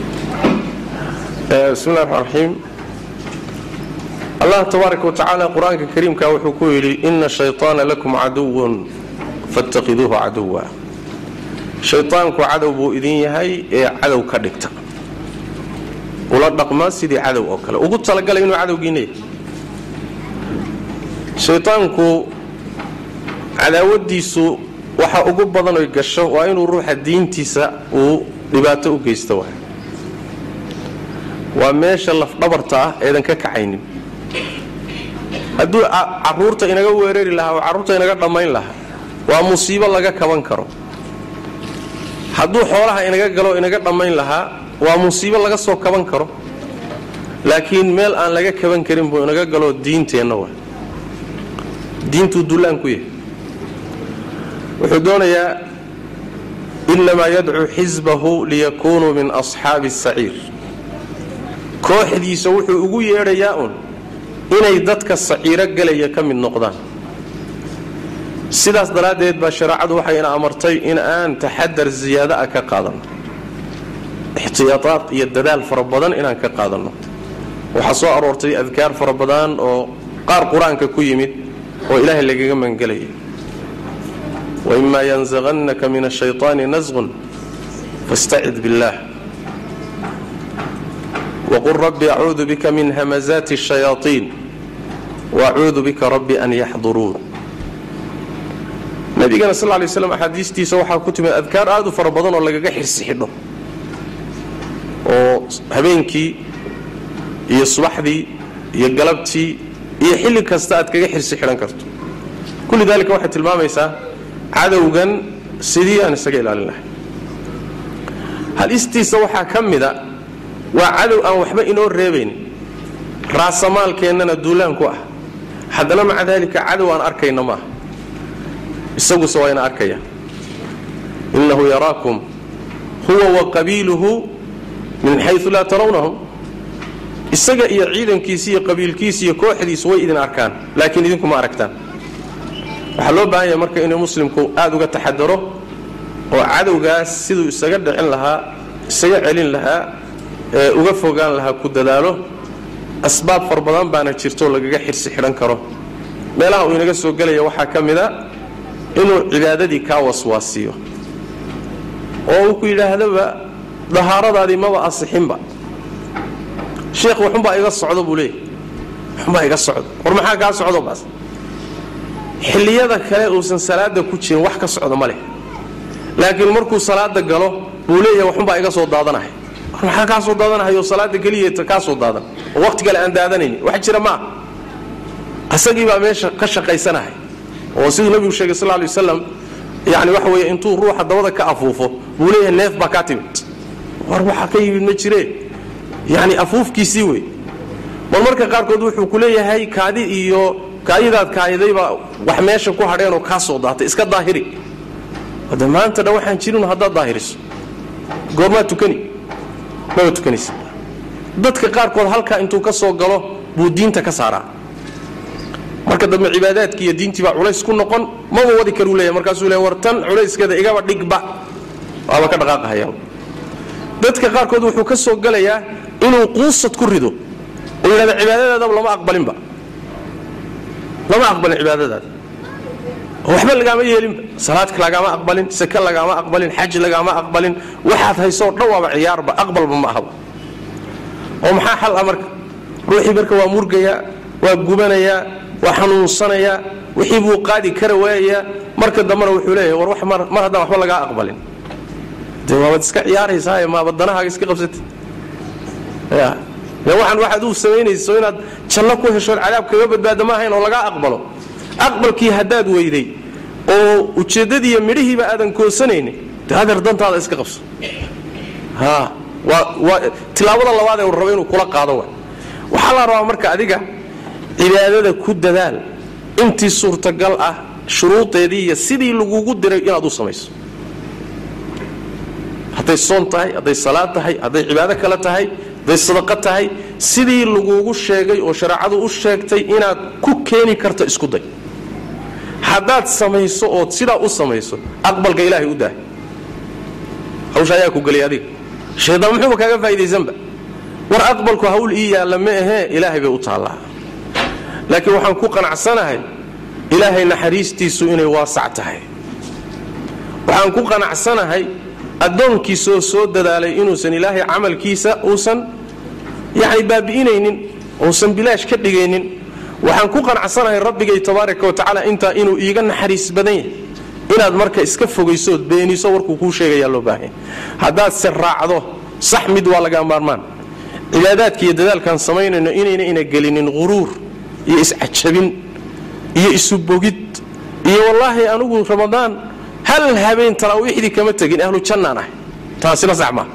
بسم الله الرحمن الرحيم. الله تبارك وتعالى قرآن الكريم كوحكوا لي إن الشيطان لكم عدو فاتخذوه عدوا. شيطانك عدو بإذن هاي عدو كدكتا ولا دقما سيدي عدو أو كلا وقلت لك إنه عدو جيني. شيطانك عداوديسو waxa ugu badan oo gasho waa inuu ruuxa diintiisa uu dhibaato u geysto waa meesha laf dhabarta ah eedan ka kacaynin hadduu caruurta inaga weerari lahaa oo caruurta inaga dhamayn lahaa waa musiibo laga kaban karo hadduu xoolaha inaga galo inaga dhamayn lahaa waa musiibo laga soo kaban karo laakiin meel aan laga kaban karin buu inaga galo diinteena waa diintu dulaan ku yahay wuxuu doonayaa inamaa yadcuu xisbahu liyakunuu min asxaabi asaciir kooxdiisa wuxuu ugu yeedhayaa un inay dadka saciiro galaya ka mid noqdaan sidaas daraaddeed baa shareecadu waxayna amartay in aan taxadar ziyaada ah ka qaadano ixtiyaataad iyo dadaal fara badan inaan ka qaadano waxaa soo aroortay adkaar fara badan oo qaar qur-aanka ku yimid oo ilaahay lagaga mangelayay وإما ينزغنك من الشيطان نزغ فاستعذ بالله وقل ربي أعوذ بك من همزات الشياطين وأعوذ بك ربي أن يحضرون نبينا صلى الله عليه وسلم أحاديثتي سوحا كتب أذكار آدو فربضان ولا حرس حدو وهبينكي يا صباحدي يا قلبتي يا حلي كاستات كحرس حدان كرتو كل ذلك واحد الماميسا cadowgan sidii aan isaga ilaalin lahay halistiisa waxaa ka mida waa cadow aan waxba inoo reebayn raasamaalkeennana duulaan ku ah haddana maca daalika cadow aan arkayna maaha isaguse waa ina arkaya innahu yaraakum huwa wa qabiiluhu min xaysu laa tarawnahum isaga iyo ciidankiisa iyo qabiilkiisa iyo kooxdiisu way idin arkaan laakiin idinkuma aragtaan waxa loo baahan yahay marka inuu muslimku aad uga taxadaro oo cadowgaas siduu isaga dhicin lahaa isaga celin lahaa uga fogaan lahaa ku dadaalo asbaab far badan baana jirto lagaga xirsi xiran karo meelaha uu inaga soo galaya waxaa ka mid ah inuu cibaadadii ka waswaasiyo oo uu ku yidhaahdaba dahaaradaadii maba asixinba sheekh wuxuunbaa iga socdo buu leeyahay wuxuunbaa iga socdo war maxaa kaa socdo baas xilliyada kale uusan salaada ku jirin wax ka socdo ma leh laakiin markuu salaada galo buu leeyahay waxunbaa iga soo daadanahay maxaa kaa soo daadanahay oo salaada keliyeeta kaa soo daadan oo waqti kale aan daadanaynin wax jira ma asagii baa meesha ka shaqaysanahay oo siduu nabigu sheegay sallallahu alayhi wasallam yani waxa weeye intuu ruuxa dabada ka afuufo buu leeyahay neef baa ka timid war waxa ka yimid ma jire yani afuufkiisii wey marmarka qaarkood wuxuu ku leeyahay kaadi iyo kaayidaad kaayidayba wax meesha ku hadheen oo ka soo daatay iska daahiri wada maanta dhan waxaan jirin haddaad daahiriso goormaa tukani ma tukanaysa dadka qaarkood halka intuu ka soo galo buu diinta ka saaraa marka dambe cibaadaadkii iyo diintii baa culays ku noqon ma wadi karu leeyahay markaasuu leeyahay wartan culayskeeda igaba dhigba waaba ka dhaqaaqahaya dadka qaarkood wuxuu ka soo galayaa inuu quusad ku rido oo yiraahdo cibaadadeeda lama aqbalinba lama aqbalin cibaadadaada waxba lagama yeelin salaadka lagama aqbalin saka lagama aqbalin xaj lagama aqbalin waxaad hayso dhawaaba ciyaarba aqbalba ma aha oo maxaa xal amarka ruuxii marka waa murgaya waa gubanaya waa xanuunsanaya wixii buu qaadi kara waaya marka dambana wuxuu leeyahay war wax mar haddaan waxba laga aqbalin jawaabad iska ciyaaraysaa ma badanaha iska qabsatay waxaan waxaad u sameynayso inaad janno ku hesho cadaab kaga badbaado ma ahayn oo laga aqbalo aqbalkii haddaad weyday oo ujeedadii iyo midhihiiba aadan koonsanaynin adeer dantaada iska qabso waa tilaabada labaad ee uu rabo inuu kula qaado waxaa la rabaa marka adiga cibaadada ku dadaal intii suurtagal ah shuruudeedii iyo sidii lagugu diray inaad u samayso hadday soon tahay hadday salaad tahay hadday cibaado kale tahay day sadaqa tahay sidii lagugu sheegay oo shariicadu u sheegtay inaad ku keeni karto isku day haddaad samayso oo sidaa u samayso aqbalka ilaahay u daa hawsha ayaa ku galay adiga shaydaan muxuu kaaga faa'iideysanba war aqbalku hawl ii yaalla ma ahee ilaahay bay u taallaa laakiin waxaan ku qanacsanahay ilaahay naxariistiisu inay waasac tahay waxaan ku qanacsanahay addoonkiisoo soo dadaalay inuusan ilaahay camalkiisa uusan baabi'inaynin uusan bilaash ka dhigaynin waxaan ku qanacsanahay rabbigay tabaaraka wa tacaala intaa inuu iiga naxariis badan yahay inaad marka iska fogaysood beeniso warkuu kuu sheegayaa loo baahan haddaad se raacdo sax mid waa laga maarmaan cibaadaadka iyo dadaalkaan samaynayno inayna ina gelinin quruur iyo iscajabin iyo isu bogid iyo wallaahi anigu ramadaan hal habeen taraawiixdii kama tegin ahlu jannaan ah taasina sax ma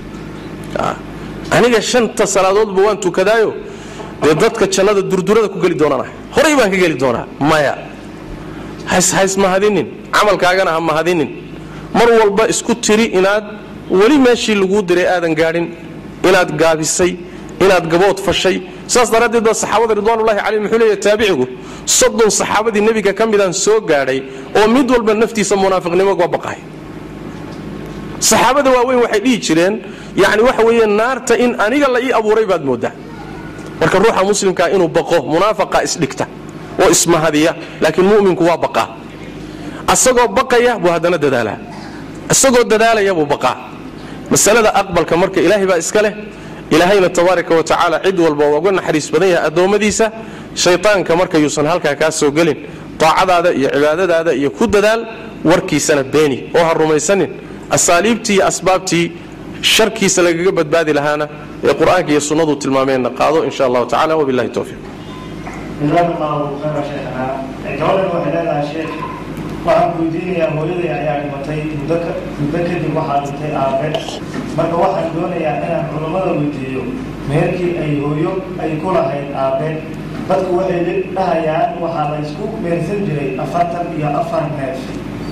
aniga 5 salaadoodba waan tukadaayo dee dadka jannada durdurada ku geli doonaan horay baan ka geli doonaa maya hays mahadinin camalkaagana ha mahadinin mar walba isku tiri inaad wali meeshii lagu diray aadan gaadhin inaad gaabisay inaad gabood fashay saas daradeed saxaabada ridwaanullaahi calayhim wuxuu leeyahay taabicigu 30 saxaabadii nabiga ka midaan soo gaadhay oo mid walba naftiisa munaafiqnimo uga baqay saxaabada waaweyn waxay dhihi jireen waxa weeye naarta in aniga la ii abuuray baad moodaa marka ruuxa muslimka inuu baqo munaafiqa isdhigta oo ismahadiya laakiin mu'minku waa baqa asagoo baqaya buu hadana dadaalaa asagoo dadaalaya buu baqa masalada aqbalka marka ilaahay baa iska leh ilaahayna tabaaraka wa tacaala cid walba uga naxariis badan yahay adoomadiisa shaytaanka marka yuusan halkaa kaa soo gelin taacadaada iyo cibaadadaada iyo ku dadaal warkiisana beeni oo ha rumaysanin asaaliibtii iyo asbaabtii sharkiisa lagaga badbaadi lahaana ee qur-aanka iyo sunnadu tilmaameenna qaado insha allahu tacaala wabillahi towfiiq jazakallahu khayran sheekhana jawaabtan waxay leedahay sheekh waxaan weydiinayaa hooyaday ayaa dhimatay muddo kadib waxaa dhintay aabe marka waxaan doonayaa inaan culammada weydiiyo meherkii ay hooyo ay ku lahayd aabe dadku waxay dhahayaan waxaa la isku meersan jiray 44 neef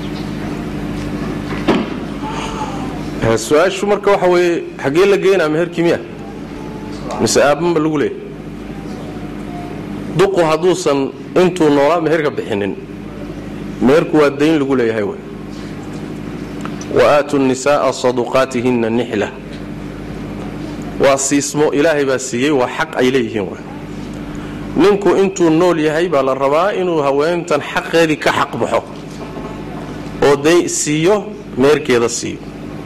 su-aashu marka waxa weeye xaggee la geynaa meherkii miya mise aabbanba lagu leeyahy duqu hadduusan intuu noolaa meherka bixinin meherku waa dayn lagu leeyahay w wa aatu nisaa'a saduqaatihinna nixla waa siismo ilaahay baa siiyey waa xaq ay leeyihiin w ninku intuu nool yahay baa la rabaa inuu haweentan xaqeedii ka xaq baxo oo siiyo meherkeeda siiyo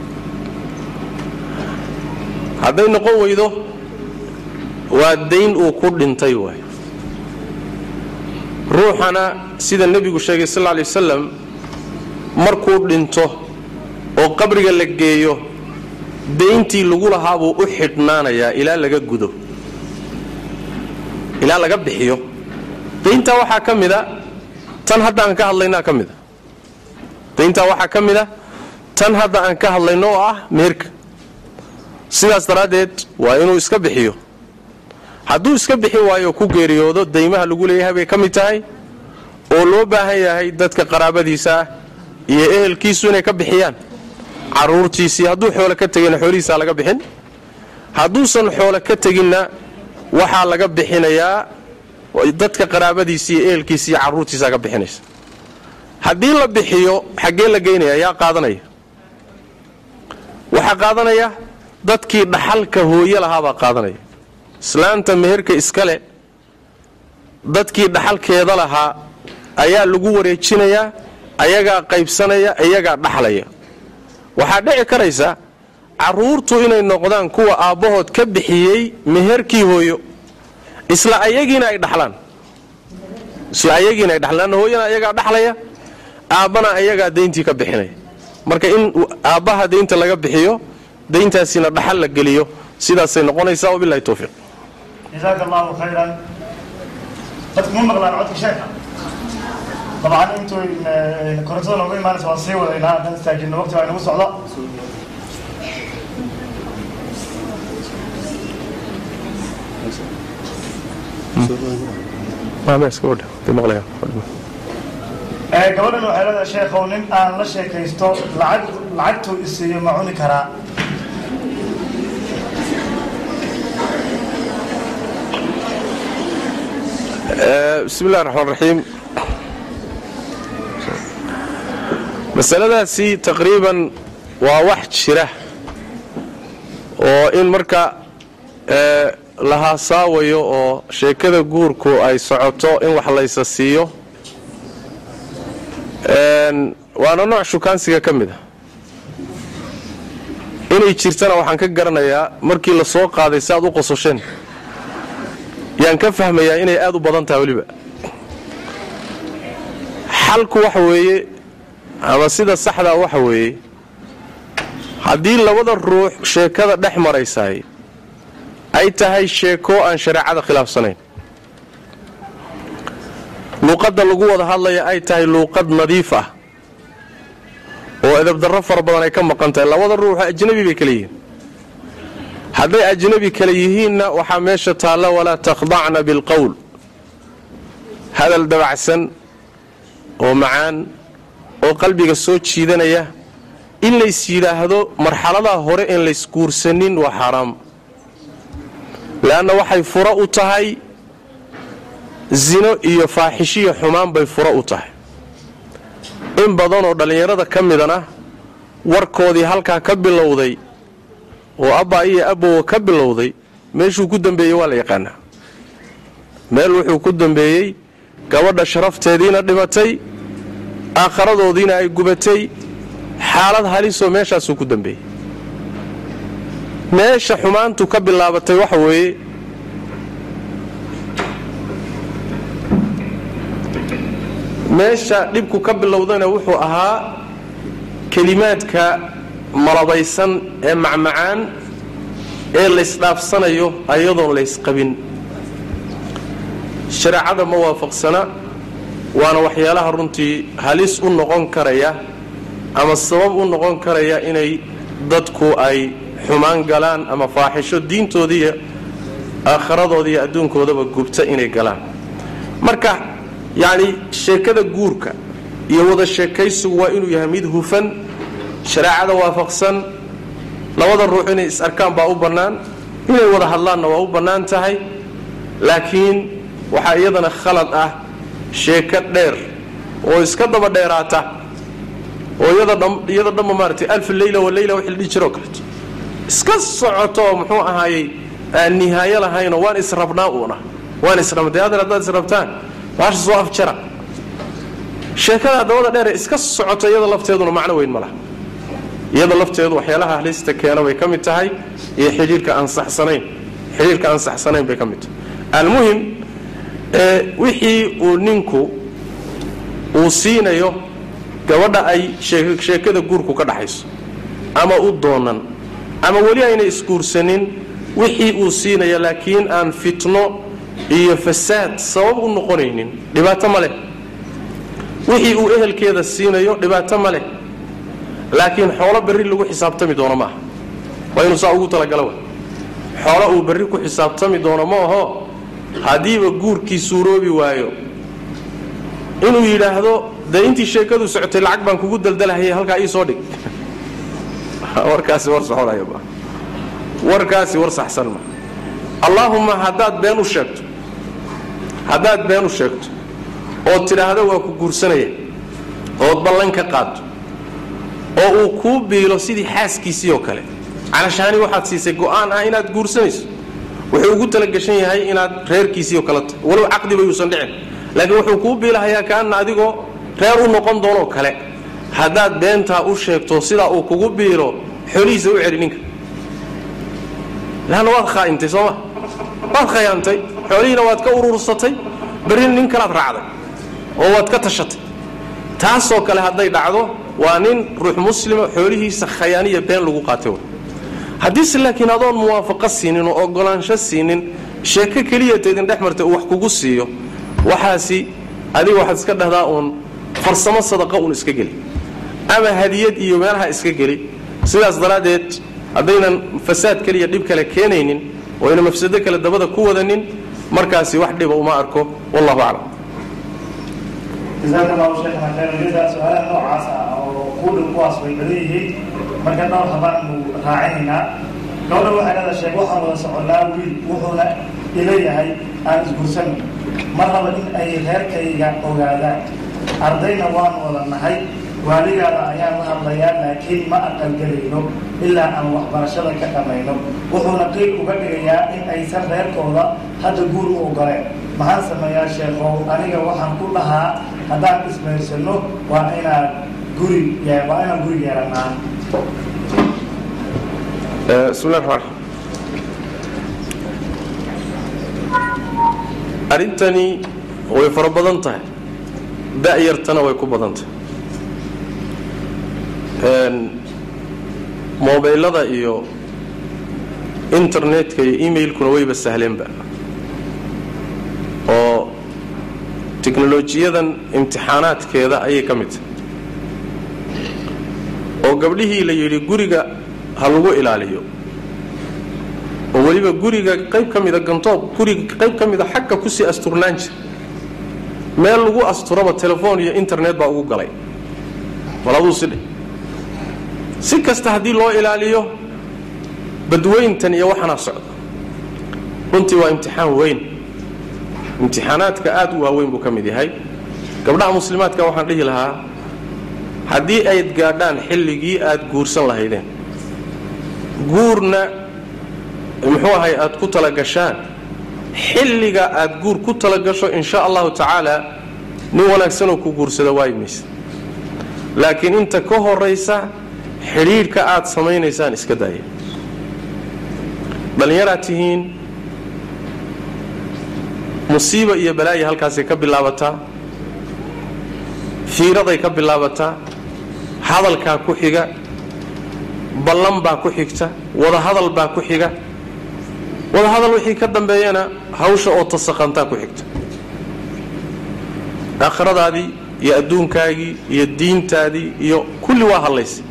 hadday noqon weydo waa dayn uu ku dhintay waay ruuxana sida nebigu sheegay sal lla lay wasalam markuu dhinto oo qabriga la geeyo dayntii lagu lahaa buu u xidhnaanayaa ilaa laga gudo ilaa laga bixiyo dayntaa waxaa ka mida tan hadda aan ka hadlaynaa ka mida dayntaa waxaa ka mida tan hadda aan ka hadlayno oo ah meherka sidaas daraaddeed waa inuu iska bixiyo hadduu iska bixin waayo ku geeriyoodo daymaha lagu leeyahay bay ka mid tahay oo loo baahan yahay dadka qaraabadiisa ah iyo ehelkiisu inay ka bixiyaan carruurtiisii hadduu xoolo ka tegina xoolihiisaa laga bixin hadduusan xoolo ka teginna waxaa laga bixinayaa dadka qaraabadiisii iyo ehelkiisi iyo carruurtiisaa ka bixinaysa haddii la bixiyo xaggee la geynaya yaa qaadanaya waxaa qaadanaya dadkii dhaxalka hooye lahaabaa qaadanaya islaanta meherka iskale dadkii dhaxalkeeda lahaa ayaa lagu wareejinayaa ayagaa qaybsanaya iyagaa dhaxlaya waxaa dhici karaysa carruurtu inay noqdaan kuwa aabbahood ka bixiyey meherkii hooyo isla ayagiina ay dhaxlaan hooyana ayagaa dhaxlaya aabbana ayagaa dayntii ka bixinaya marka in aabbaha daynta laga bixiyo dayntaasina dhaxal la geliyo sidaasay noqonaysaa wabillahi towfiiq jazaaka allahu khayran dadku ma maqlaan codka sheekha dabcan intuu korontada nooga imaanaysa waan sii wadaynaa haddaan istaajinno waqti baa inagu socda gabadhan waxay leedahay sheekhow nin aan la sheekaysto lacagtuu isiiyo ma cuni karaa بسم الله الرحمن الرحيم. masaladaasi taqriiban waa wax jira oo in marka la haasaawayo oo sheekada guurku ay socoto in wax laysa siiyo waana nooc shukaansiga ka mid ah inay jirtana waxaan ka garanayaa markii la soo qaaday si aad u qososheen yaan ka fahmayaa inay aad u badan tahay weliba xalku waxa weeye ama sida saxda waxa weeye haddii labada ruux sheekada dhex maraysaay ay tahay sheeko aan shareecada khilaafsanayn luuqadda lagu wada hadlaya ay tahay luuqad nadiif ah oo edabdarro fara badan ay ka maqan tahay labada ruux ajnabi bay kala yihiin hadday ajnabi kala yihiinna waxaa meesha taalla walaa takhdacna bilqowl hadal dabacsan oo macaan oo qalbiga soo jiidanaya in lays yidhaahdo marxaladaha hore in laysguursanin waa xaaraam leanna waxay furo u tahay zino iyo faaxishiyo xumaan bay furo u tahay in badanoo dhallinyarada ka midana warkoodii halkaa ka bilowday oo abbaa iyo abbowa ka bilowday meeshuu ku dambeeyey waa la yaqaanaa meel wuxuu ku dambeeyey gabadha sharafteediina dhimatay aakharadoodiina ay gubatay xaalad halisoo meeshaasuu ku dambeeyey meesha xumaantu ka bilaabatay waxa weeye meesha dhibku ka bilowdana wuxuu ahaa kelimaadka malabaysan ee macmacaan ee laysdhaafsanayo ayadoon laysqabin shareecada ma waafaqsana waana waxyaalaha runtii halis u noqon karaya ama sabab u noqon karaya inay dadku ay xumaan galaan ama faaxisho diintoodii iyo aakhiradoodii iyo adduunkoodaba gubta inay galaan marka yacni sheekada guurka iyo wada sheekaysigu waa inuu yahay mid hufan shareecada waafaqsan labada ruux inay is arkaan baa u bannaan inay wada hadlaanna waa u bannaan tahay laakiin waxaa iyadana khalad ah sheeko dheer oo iska daba dheeraata oo iyada dhanba maaragtay alf leyla waleyla wixii la dhihi jiroo kaleeto iska socoto muxuu ahaayey aan nihaayo lahaynoo waan israbnaa uuna waan israbnaa haddaad israbtaan baasha soo afjara sheekada dabada dheer iska socoto iyada lafteeduna macno weyn ma laha iyada lafteedu waxyaalaha halista keena bay ka mid tahay iyo xidhiirka aan saxsanayn bay ka mid tahay almuhim wixii uu ninku uu siinayo gabadha ay sheekada guurku ka dhaxayso ama u doonan ama weli aynay isguursanin wixii uu siinaya laakiin aan fitno iyo fasaad sabab u noqonaynin dhibaato ma leh wixii uu ehelkeeda siinayo dhibaato ma leh laakiin xoolo berri lagu xisaabtami doono maaha waa inuu saa ugu talagala wa xoolo uu berri ku xisaabtami doono ma aho haddiiba guurkii suuroobi waayo inuu yidhaahdo dee intii sheekadu socotay lacag baan kugu daldalahayay halkaa ii soo dhig warkaasi war soconaya ma warkaasi war saxsan ma allaahumma haddaad been u sheegto ood tidhaahdo waa ku guursanaya ood ballan ka qaadto oo uu kuu biilo sidii xaaskiisii oo kale calashaani waxaad siisay go'aan ah inaad guursanayso wuxuu ugu talagashan yahay inaad reerkiisii oo kale tahay walow caqdiba yuusan dhicin laakiin wuxuu kuu biilahayaa kaana adigoo reer u noqon doonoo kale haddaad beentaa u sheegto sidaa uu kugu biilo xoolihiisa u celi ninka laanna waad khaa'intay sooma waad khayaantay xoolihiina waad ka urursatay berrina nin kalaad raacday oo waad ka tashatay taasoo kale hadday dhacdo waa nin ruux muslima xoolihiisa khayaaniya been lagu qaatay haddiise laakiin adoon muwaafaqo siinin oo ogolaansho siinin sheeko keliyata idin dhex martay uu wax kugu siiyo waxaasi adiga waxaad iska dhahdaa uun farsamo sadaqa uun iska geli ama hadiyad iyo meelaha iska geli sidaas daraaddeed haddaynan fasaad keliya dhib kale keenaynin oo ayna mafsado kale dabada ku wadanin markaasi wax dhiba uma arko wallahu aclam جزاك الله شيخنا خير الجزاء سؤال نوعاas oo ku kuwaas way badan yihiin marka dhowr habaan raacayna gabadha waxay leedahay sheeg waxaan wada soconaa wiil wuxuuna ila yahay aan isguursan ma raba in ay reerkayga ogaadaan ardayna waan wada nahay waaligaada ayaan la hadlayaa laakiin ma aqalgelayno ilaa aan waxbarashada ka dhammayno wuxuuna qeyb uga dhigayaa in aysan reerkooda hadda guur u ogoleen maxaan sameeyaa sheekhow aniga waxaan ku dhahaa haddaan ismeersano waa inaan guri yeelanaa bismillahi raxmaan arrintani way fara badan tahay da'yartana way ku badan tahay mobaylada iyo internetka iyo emailkuna wayba sahleenba oo teknolojiyadan imtixaanaadkeeda ayay ka mid tahay oo gabdhihii la yidhi guriga ha lagu ilaaliyo oo weliba guriga qayb ka mida gantoob guriga qayb ka mida xagga kusii asturnaan jira meel lagu asturaba telefoon iyo internet baa ugu galay waladuu sidhe si kasta haddii loo ilaaliyo badweyntan iyo waxaana socda runtii waa imtixaan weyn imtixaanaadka aad u waaweyn buu ka mid yahay gabdhaha muslimaadka waxaan dhihi lahaa haddii ayd gaadhaan xilligii aad guursan lahaydeen guurna muxuu ahay aad ku talagashaan xilliga aad guur ku talagasho insha allahu tacaala nin wanaagsanoo ku guursada waayi maysa laakiin inta ka horaysa xidhiidhka aad samaynaysaan iska daaya dhallinyaraad tihiin musiiba iyo balaaya halkaasay ka bilaabataa fiiraday ka bilaabataa hadalkaa ku xiga ballan baa ku xigta wadahadal baa ku xiga wadahadal wixii ka dambeeyana hawsha oo tasaqantaa ku xigta aakhiradaadii iyo adduunkaagii iyo diintaadii iyo kulli waa hadlaysay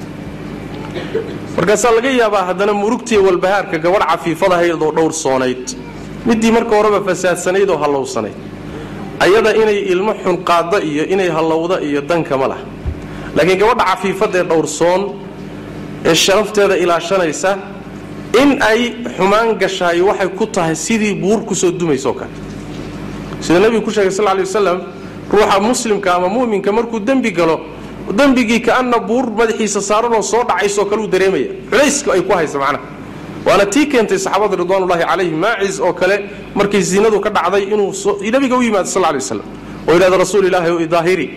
markaasaa laga yaabaa haddana murugtiiyo walbahaarka gabadh cafiifadahayd oo dhowr soonayd midii marka horeba fasaadsanayd oo hallowsanayd ayada inay ilmo xun qaadda iyo inay hallowda iyo danka ma laha laakiin gabadha cafiifadee dhowrsoon ee sharafteeda ilaashanaysa in ay xumaan gashaay waxay ku tahay sidii buur kusoo dumaysoo kale sida nebigu ku sheegay sal ly wasalam ruuxa muslimka ama mu'minka markuu dembi galo dembigii kaana buur madaxiisa saaranoo soo dhacaysoo kale uu dareemaya culayska ay ku haysa macnaha waana tii keentay saxaabada ridwaanullahi calayhim maacis oo kale markay zinadu ka dhacday inuu nabiga u yimaado sal lay waslam oo yidhahda rasuul ilaahi o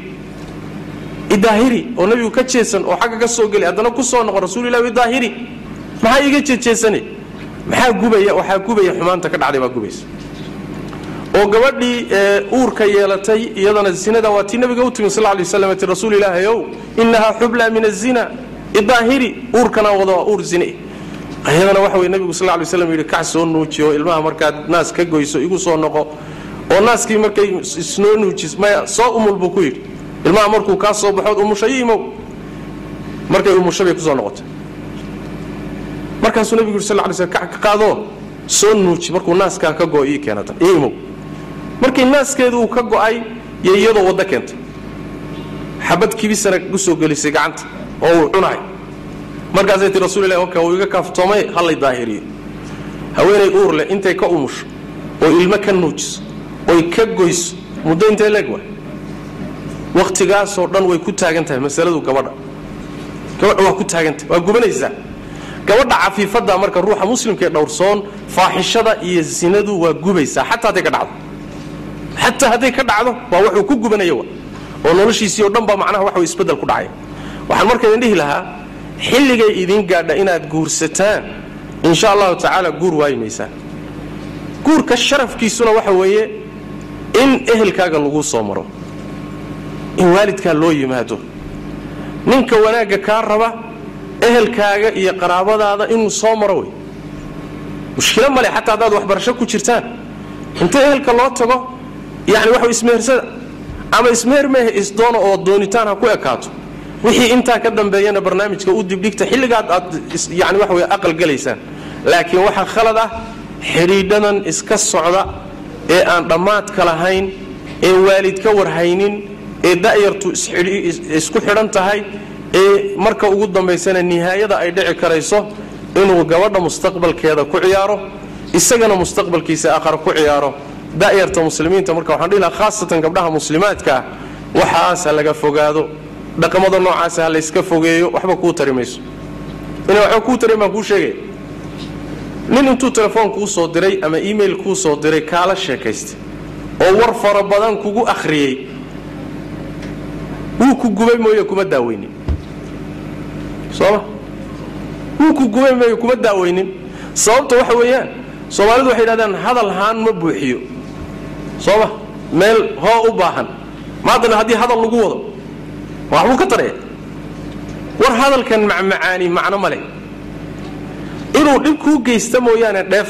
idaahiri oo nabigu ka jeesan oo xagga ka soo geli haddana ku soo noqon rasuul ilahi idaahiri maxaa iga jeejeesane waxaa gubaya xumaanta ka dhacday baa gubaysa oo gabadhii uurka yeelatay iyadana zinada waa tii nabiga u timi sal lay waslam ti rasuul ilaahi ow inahaa xubla min azina idaahiri uurkana wada waa uur zine ayadana waxa way nabigu sal lay waslam yidhi kac soo nuujiyo ilmaha markaad naas ka goyso igu soo noqo oo naaskii markay isnoo nuujis maya soo umul buu ku yidhi ilmaha markuu kaa soo baxood umushayo imow markay umushabay kusoo noqotay markaasuu nabigu yidhi sal lay slam kac ka qaadoo soo nuuji markuu naaskaa ka go'o ii keenatan ii imow markii naaskeedu uu ka go'ay iyo iyadoo waddo keentay xabad kibisana u soo gelisay gacanta oo uu cunahay markaasay ti rasuul ilahi oka uu iga kaaftoomay hallay daahiriyo haweenay uur leh intay ka umusho oo ilmo ka nuujiso oy ka goyso muddo intay leeg waay wakhtigaasoo dhan way ku taagan tahay masaladu gabadha waa ku taagantahay waa gubanaysaa gabadha cafiifadda marka ruuxa muslimka ee dhowrsoon faaxishada iyo zinadu waa gubaysaa xataa hadday ka dhacdo waa wuxuu ku gubanaya oo noloshiisii oo dhan baa macnaha waxa isbeddel ku dhacay waxaan marka idin dhihi lahaa xilligay idin gaadha inaad guursataan insha allahu tacaala guur waayi maysaan guurka sharafkiisuna waxa weeye in ehelkaaga lagu soo maro in waalidkaa loo yimaado ninka wanaagga kaa raba ehelkaaga iyo qaraabadaada inuu soo maro wey mushkilo male xataa haddaad waxbarasho ku jirtaan inta ehelka loo tago yani waxa ismehersada ama ismeher mehe isdoono oo doonitaan ha ku ekaato wixii intaa ka dambeeyana barnaamijka u dibdhigta xilligaad aad yani waxa way aqal galaysaan laakiin waxa khalad ah xidhiidhadan iska socda ee aan dhammaadka lahayn ee waalid ka warhaynin ee da'yartu isku xidhan tahay ee marka ugu dambaysana nihaayada ay dhici karayso inuu gabadha mustaqbalkeeda ku ciyaaro isagana mustaqbalkiisa aakhara ku ciyaaro da'yarta muslimiinta marka waxaan dhihi lahaa khaasatan gabdhaha muslimaadka waxaas ha laga fogaado dhaqamada noocaas ha la iska fogeeyo waxba kuu tari mayso inay waxba kuu tarin baan kuu sheegaya nin intuu telefoon kuu soo diray ama email kuu soo diray kaala sheekaystay oo war fara badan kugu akhriyey wuu ku gubay mooye kuma daaweynin sooma wuu ku gubay mooye kuma daaweynin sababta waxa weeyaan Soomaalidu waxay yiraahdaan hadal haan ma buuxiyo sooma meel hoo u baahan maadana hadii hadal lagu wado waxbuu ka taray war hadalkan macmacaani macna male inuu dhib ku geysto mooyaane dheef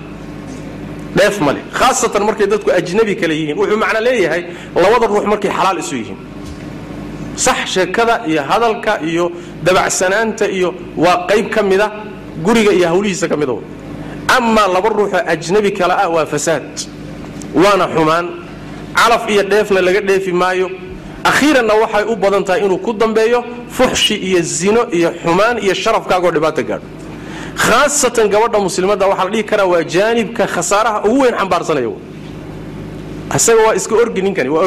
male khaasatan markay dadku ajnabi kale yihiin wuxuu macna leeyahay labada ruux markay xalaal isu yihiin sax sheekada iyo hadalka iyo dabacsanaanta iyo waa qayb kamida guriga iyo hawlihiisa kamida amma laba ruux ajnabi kala ah waa fasaad waana xumaan calaf iyo dheefna laga dheefi maayo akhiirana waxay u badan tahay inuu ku dambeeyo fuxshi iyo zino iyo xumaan iyo sharafkaaga dhibaato gaadho khaasatan gabadha muslimada waxa la dhigi karaa waa jaanibka khasaaraha ugu weyn xambaarsanayo asaga waa iska orgi ninkani waa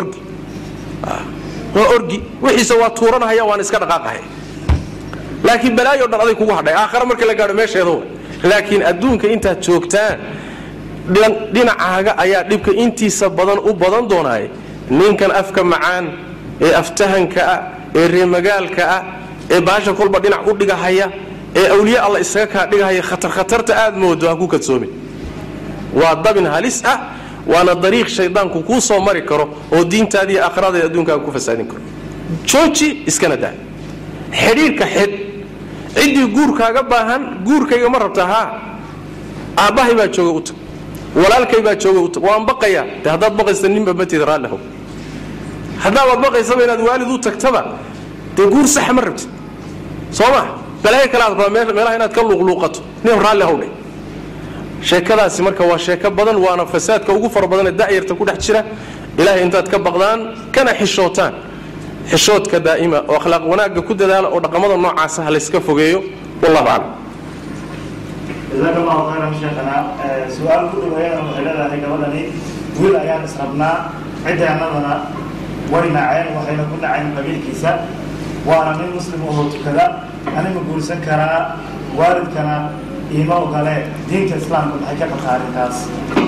orgi wixiisa waa tuuranaya waan iska dhaqaaqahay laakiin balaayo dhan aday kugu hadhay aakhira markii la gaadho meesheedo laakiin adduunka inta joogtaan dhinacaaga ayaa dhibka intiisa badan u badan doonaay ninkan afka macaan ee aftahanka ah ee reemagaalka ah ee baasha kulba dhinac u dhigahaya ee awliya Allah isaga ka dhigahaya khatarta aad moodo ku kadsoomin waa dabin halis ah waana dariiq shaydaanku ku soo mari karo oo diintaadii aakhirada adduunka ku fasaadin karo jooji iskana daa xiriirka cidii guurkaaga baahan guurkayga ma rabtaa ha aabahay baa jooga u tag walaalkay baa jooga u tag waan baqaya hadaad baqaysan ninba batid raalaho hadaad baqaysan inaad waalid u tagtaba guur sax ma rabtid sooma balay kala meelaha inaad ka luqluuqato nin raalaho sheekadaasi marka waa sheeko badan waana fasaadka ugu far badan ee da'yarta ku dhex jira ilaahay intaad ka baqdaan kana xishootaan xishoodka daa'ima oo akhlaaq wanaagga ku dadaala oo dhaqamada noocaas ah la iska fogeeyo wallahu a'lam جزاك الله خيرا شيخنا سؤال كل وين وحلالها هي قبلني ويل أيام أسربنا عدة أمامنا وين عين وحين كنا عين قبيل كيسا وأنا من مسلم وهو كذا أنا بقول سكرا والد كان إيمان وقال دين الإسلام كنت حكاية خارج الناس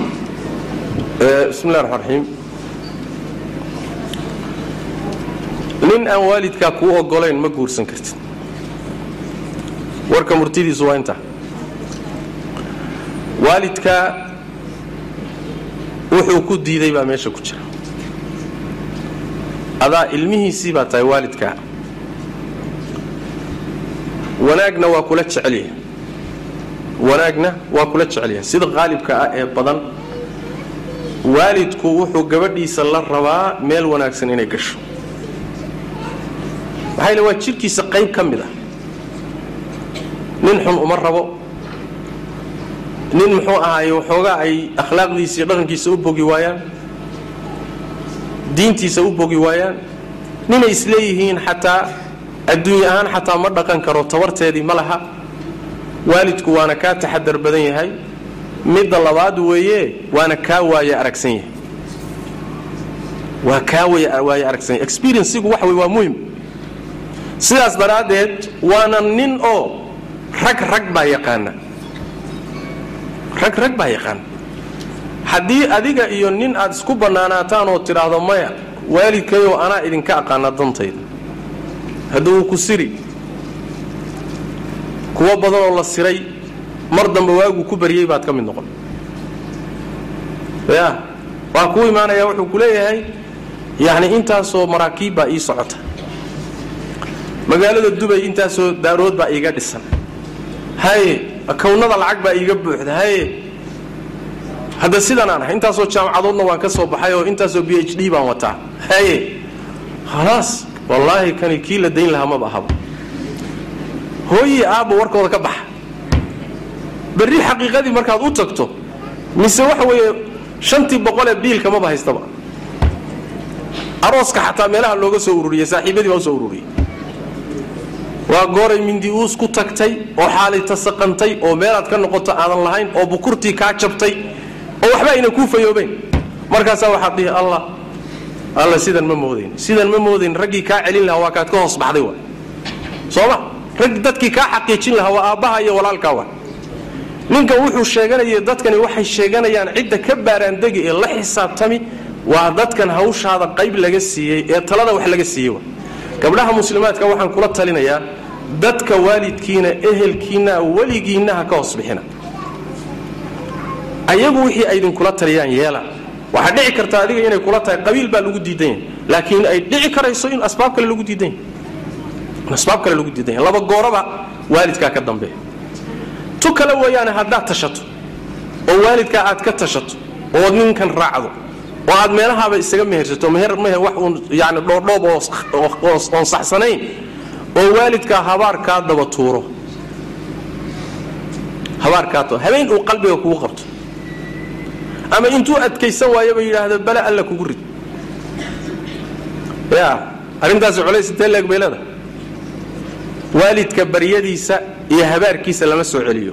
بسم الله الرحمن الرحيم nin aan waalidka ku ogolayn ma guursan kartid warka murtidiisu waa inta waalidka wuxuu ku diiday baa meesha ku jira adaa ilmihiisii baa tahay waalidka wanaagna waa kula jecelyahay sida qaalibka ah ee badan waalidku wuxuu gabadhiisa la rabaa meel wanaagsan inay gasho waxay waa jirkiisa qayb ka mid ah nin xun uma rabo nin muxuu ahaay waxoogaa ay akhlaaqdiisa iyo dhaqankiisa u bogi waayaan diintiisa u bogi waayaan ninay isleeyihiin xataa adduunya ahaan xataa ma dhaqan karo tabarteedii ma laha waalidku waana kaa taxadar badan yahay midda labaad weeye waana kaa waaye aragsan yahay waa kaa waaye aragsan yahay experience-igu waxa waa muhiim sidaas daraadeed waana nin oo rag baa yaqaana rag baa yaqaan haddii adiga iyo nin aad isku banaanaataan oo tiraahdo maya waalidkayo anaa idinka aqaana dantayda hadduu ku siri kuwa badan oo la siray mar dambe waagu ku bariyay baad ka mid noqon waa ku imaanaya wuxuu ku leeyahay yani intaasoo maraakiib baa ii socota magaalada Dubai intaasoo daarood baa iiga dhisan haye akawnada lacag baa iiga buuxda haye hada sidan aan intaasoo jaamacadoodna waan ka soo baxay oo intaasoo PhD baan wataa haye خلاص والله كان كيلا دين لها ما بحب هوي أبو وركو كبح بري حقيقة دي مركز أوتكتو مسوي حوي شنتي بقول بيل كما بهيس طبعا أروسك حتى ملها اللوجو سوروري ساحبي دي سوروري وقاري من دي أوس كتكتي أو حالي تسقنتي أو ميلاد كان نقطة على اللهين أو بكرتي كاتشبتي أو حباينا كوفة يوبين markaasaa waxaad dhihi alla sidan ma moodayn raggii kaa celin lahaa waa kaad ka hoos baxday wa sooma rag dadkii kaa xaqiijin lahaa waa aabbaha iyo walaalkaa wa ninkan wuxuu sheeganayay dadkani waxay sheeganayaan cidda ka baaraandegi ee la xisaabtami waa dadkan hawshaada qayb laga siiyey ee talada wax laga siiyey wa gabdhaha muslimaadka waxaan kula talinayaa dadka waalidkiina ehelkiina weligiina ha ka hoos bixina ayagu wixii ay idinkula taliyaan yeela waxa dhici karta adiga inay kula tahay qabiil baa lagu diidan yahay laakiin ay dhici karayso in asbaab kale lagu diidan yahay laba gooraba waalidka ka dambeeya tu kale weeyaan haddaad tashato oo waalidka aad ka tashato oo ninkan raacdo oo aad meelahaaba isaga mehersato meher wax uun yani dhoodhoob oo saxsanayn oo waalidka habaarkaa daba tuuro habeen uu qalbiga kugu qabto ama intuu adkaysan waayaba yidhaahdo bala alla kugu rid ya arrintaasi culays intee leeg bay leedahay waalidka baryadiisa iyo habaarkiisa lama soo celiyo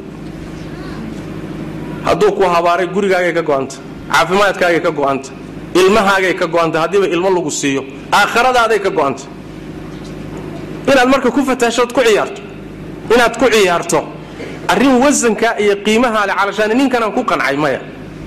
hadduu ku habaaray gurigaagay ka go'anta caafimaadkaagay ka go'anta ilmahaagay ka go'anta haddiiba ilmo lagu siiyo aakhiradaadaay ka go'anta inaad marka ku fataashood ku ciyaarto inaad ku ciyaarto arrin wasanka iyo qiimaha le calashaan ninkanaan ku qancay maya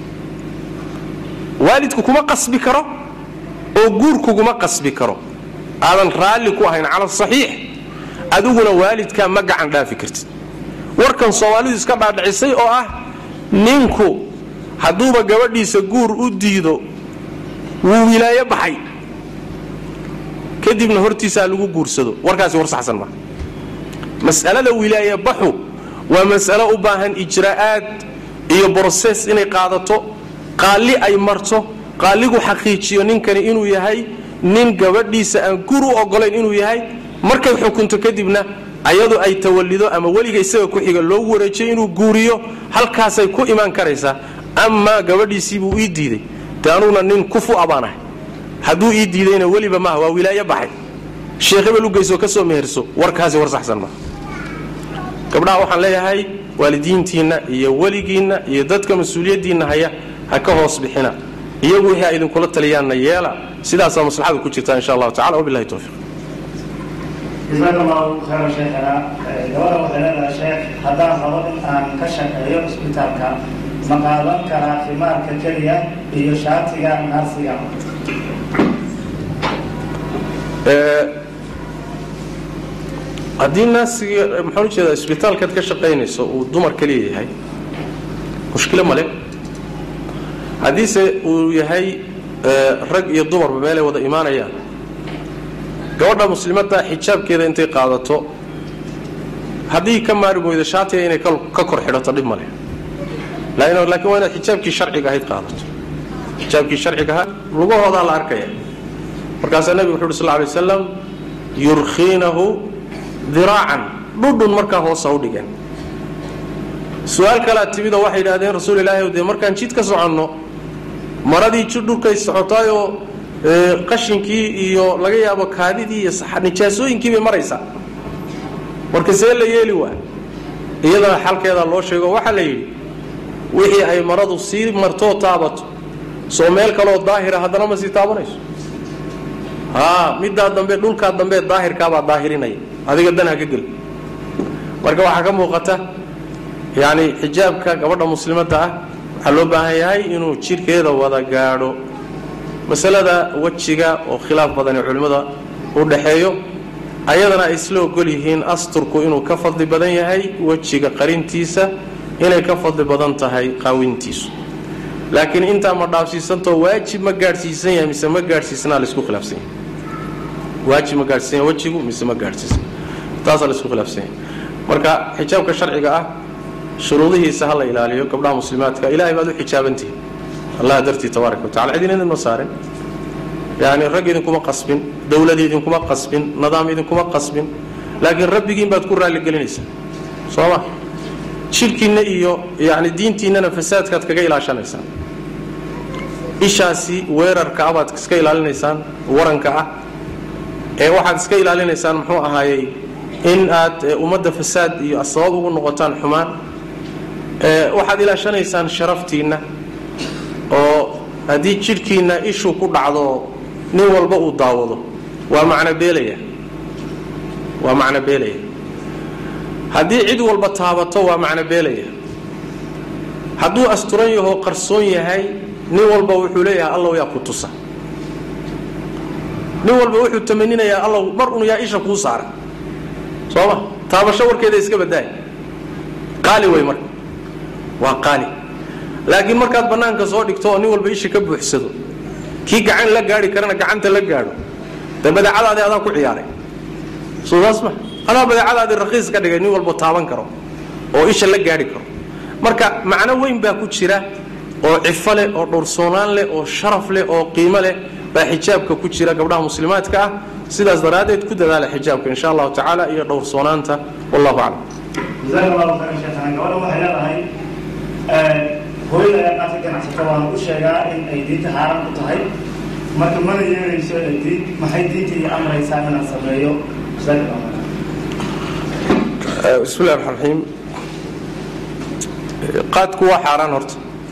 waalidku kuma qasbi karo oo guurkuguma qasbi karo aadan raalli ku ahayn cala saxiix adiguna waalidkaa ma gacan dhaafi kartid warkan soomaalidu iska dhaadhicisay oo ah ninku hadduuba gabadhiisa guur u diido wuu wilaayo baxay kadibna hortiisaa lagu guursado warkaasi war saxsan maa mas'alada wilaayo baxu waa mas'alo u baahan ijraa'aad iyo brosees inay qaadato qaali ay marto qaaligu xaqiijiyo ninkani inuu yahay nin gabadhiisa aan guur u ogolayn inuu yahay markay xukunto kadibna ayadu ay tawallido ama weliga isaga ku xiga loogu wareejiyo inuu guuriyo halkaasay ku imaan karaysaa ama gabadhiisii buu ii diiday taanuna nin kufu abaanahay hadduu ii diidayna weliba maaha waa wilaayo baxay sheekh hebel u geyso ka soo meherso warkaasi war saxsan maaha gabdhaha waxaan leeyahay waalidiintiinna iyo weligiinna iyo dadka mas-uuliyaddiinna haya ha ka hoos bixina iyagu wixii ay idinkula taliyaanna yeela sidaasaa maslaxadu ku jirta insha allahu tacala wabillahi tawfiiq جزاك الله خيرا شيخنا gabadha waxay leedahay sheekh haddaan rabo in aan ka shaqeeyo isbitaalka ma qaadan karaa khimaarka keliya iyo shaatiga naarsiga haddii naasiga maxaan u jeedaa isbitaalkaad ka shaqaynayso uu dumar keliya yahay mushkilo male haddiise uu yahay rag iyo dumarba meelay wada imaanayaan gabadha muslimadda xijaabkeeda intay qaadato haddii ka maari weydo shaatiga inay ka kor xidhato dhib male laakiin waa inaad xijaabkii sharciga ahayd qaadato xijaabkii sharciga ahaa lugahoodaa la arkaya markaasaa nebigu wuxu uhi sal alay wasalam yurkhiinahu diraacan dhudhun markaa hoosa u dhigeen su-aal kalaa timidoo waxay yidhahdeen rasuul ilaahi dee markaan jid ka soconno maradii jid dhulkay socotaayoo qashinkii iyo laga yaabo kaadidii iyo nijaasooyinkii bay maraysaa marka see la yeeli waa iyadana xalkeeda loo sheego waxaa la yidhi wixii ay maradu sii martoo taabato soo meel kaloo daahira haddana ma sii taabanayso middaa dambe dhulkaa dambe daahirkaabaa daahirinaya adiga dan ha ka gel marka waxaa ka muuqata yani xijaabka gabadha muslimadda ah waxaa loo baahan yahay inuu jidhkeeda wada gaadho masalada wejiga oo khilaaf badan ee culimmada u dhaxeeyo ayadana ay isla ogol yihiin asturku inuu ka fadli badan yahay wejiga qarintiisa inay ka fadli badan tahay qaawintiisu laakiin intaa ma dhaafsiisantoo waajib ma gaadhsiisan yahay mise ma gaadhsiisnaa laisku khilaafsan yahay waajib ma gaadhsiisan yahay wejigu mise ma gaadhsiisan taasaa laisku khilaafsan yahay marka xijaabka sharciga ah shuruudihiisa ha la ilaaliyo gabdhaha muslimaadka ilaahay baad u xijaabantihin allah dartii tabaaraka wa tacala cidina idinma saarin yani rag idinkuma qasbin dawlad idinkuma qasbin nidaam idinkuma qasbin laakiin rabbigiin baad ku raalligelinaysaa sooma shirkiinna iyo yani diintiinnana fasaadkaad kaga ilaashanaysaan ishaasi weerarka ah baad iska ilaalinaysaan waranka ah waxaad iska ilaalinaysaan muxuu ahaayey in aad ummadda fasaad iyo sabab ugu noqotaan xumaan waxaad ilaashanaysaan sharaftiinna oo haddii jidhkiinna ishu ku dhacdo nin walba uu daawado waa macno beelaya haddii cid walba taabato waa macno beelaya hadduu asturan yaho qarsoon yahay nin walba wuxuu leeyahay allow yaa ku tusa nin walba wuxuu tamaninayaa allow mar unu yaa isha kuu saara sooma taabasho warkeeda iska badaay qaali way marka waa qaali laakiin markaad bannaanka soo dhigto oo nin walba isha ka buuxsado kii gacan la gaari karana gacanta la gaadho dee badeecadaadii adaa ku ciyaaray soodaas ma adaa badeecadaadii raqiis ka dhigay nin walba taaban karo oo isha la gaari karo marka macno weyn baa ku jira oo cifo leh oo dhowrsoonaan leh oo sharaf leh oo qiimo leh baa xijaabka ku jira gabdhaha muslimaadka ah sidaas daraaddeed ku dadaala xijaabka insha allahu tacaala iyo dhowrsoonaanta wallahu aclam jazaak allahu khayran sheekhan gabadha waxay leedahay hooyada ayaa qaadka ganacsata waan u sheegaa in ay diinta xaaraan ku tahay marka mana yeelayso maxay diinta iyo amraysaa inaan sameeyo jazaak allahu khayran bismi illahi raxmaan raxiim qaadku waa xaaraan horta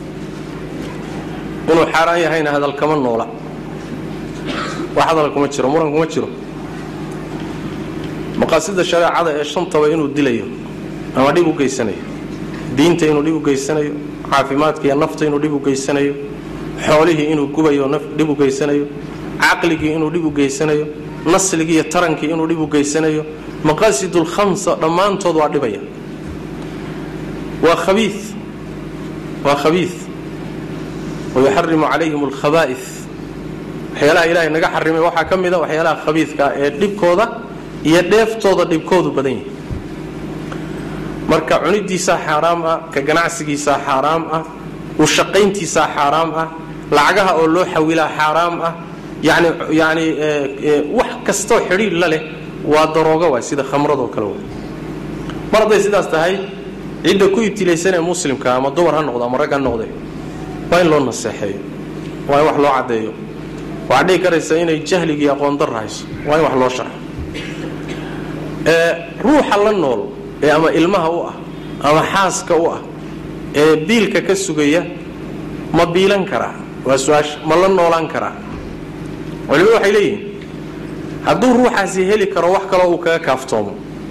inuu xaaraan yahayna hadal kama noola wax hadal kuma jiro muran kuma jiro maqaasida shareecada ee shantaba inuu dilayo ama dhib u geysanayo diinta inuu dhib u geysanayo caafimaadka iyo nafta inuu dhib u geysanayo xoolihii inuu gubayo dhib u geysanayo caqligii inuu dhib u geysanayo nasligii iyo tarankii inuu dhib u geysanayo maqaasidul khamsa dhammaantood waa dhibaya waa khabiith wayuxarimu calayhim alkhabaa'is waxyaalaha ilaahay naga xarimay waxaa ka mida waxyaalaha khabiidka ee dhibkooda iyo dheeftooda dhibkoodu badan yahay marka cunidiisaa xaaraam ah ka ganacsigiisaa xaaraam ah u shaqayntiisaa xaaraam ah lacagaha oo loo xawilaa xaaraam ah yani wax kastoo xidhiir la leh waa darooga waay sida khamradoo kale way mar hadday sidaas tahay cidda ku ibtilaysanee muslimka ama dumar ha noqdo ama rag ha noqde waa in loo naseexeeyo waa in wax loo caddeeyo waxaad dhihi karaysa inay jahligii aqoon darra hayso waa in wax loo sharxo ruuxa la nool ee ama ilmaha u ah ama xaaska u ah ee biilka ka sugaya ma biilan karaa waa su-aasha ma la noolaan karaa culimadu waxay leeyihiin hadduu ruuxaasi heli karo wax kaloo uu kaga kaaftoomo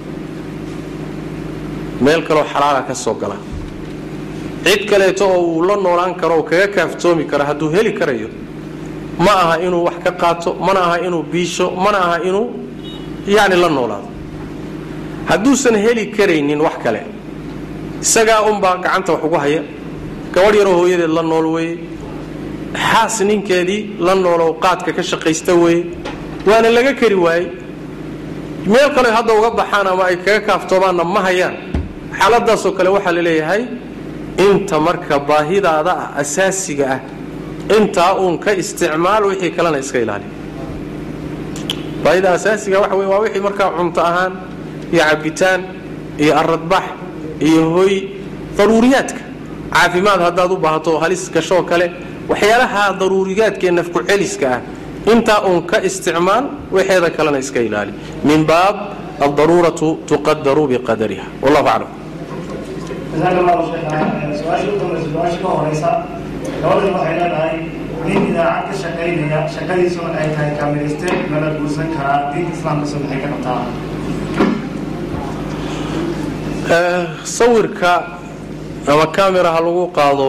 meel kaloo xalaala ka soo gala cid kaleeto oo uu la noolaan karo oo kaga kaaftoomi karo hadduu heli karayo ma aha inuu wax ka qaato mana aha inuu biisho mana aha inuu yani la noolaado hadduusan heli karaynin wax kale isagaa unbaa gacanta wax ugu haya gabadh yaroo hooyadeed la nool weeye xaas ninkeedii la nooloo qaadka ka shaqaysta weeye waana laga kari waayey meel kale hadda uga baxaan ama ay kaga kaaftoomaanna ma hayaan xaaladaasoo kale waxaa la leeyahay inta marka baahidaada ah asaasiga ah intaa uun ka isticmaal wixii kalena iska ilaali baahida asaasiga waxa wey waa wixii markaa cunto ahaan iyo cabitaan iyo aradbax iyo hoy daruuriyaadka caafimaad haddaad u baahato halis gashoo kale waxyaalaha daruuriyaadka ee nafku celiska ah intaa uun ka isticmaal wixeeda kalena iska ilaali min baab aldaruuratu tuqadaru biqadariha wallahu aclam jazaak allahu sheekhan su-aasha u dambaysa su-aasha ka horeysa gabadhan waxay leedahay nin idaacad ka shaqaynaya shaqadiisuna ay tahay kaamiliste mala guursan karaa diinta islaamka soo maxay ka qabtaa sawirka ama kamera ha lagu qaado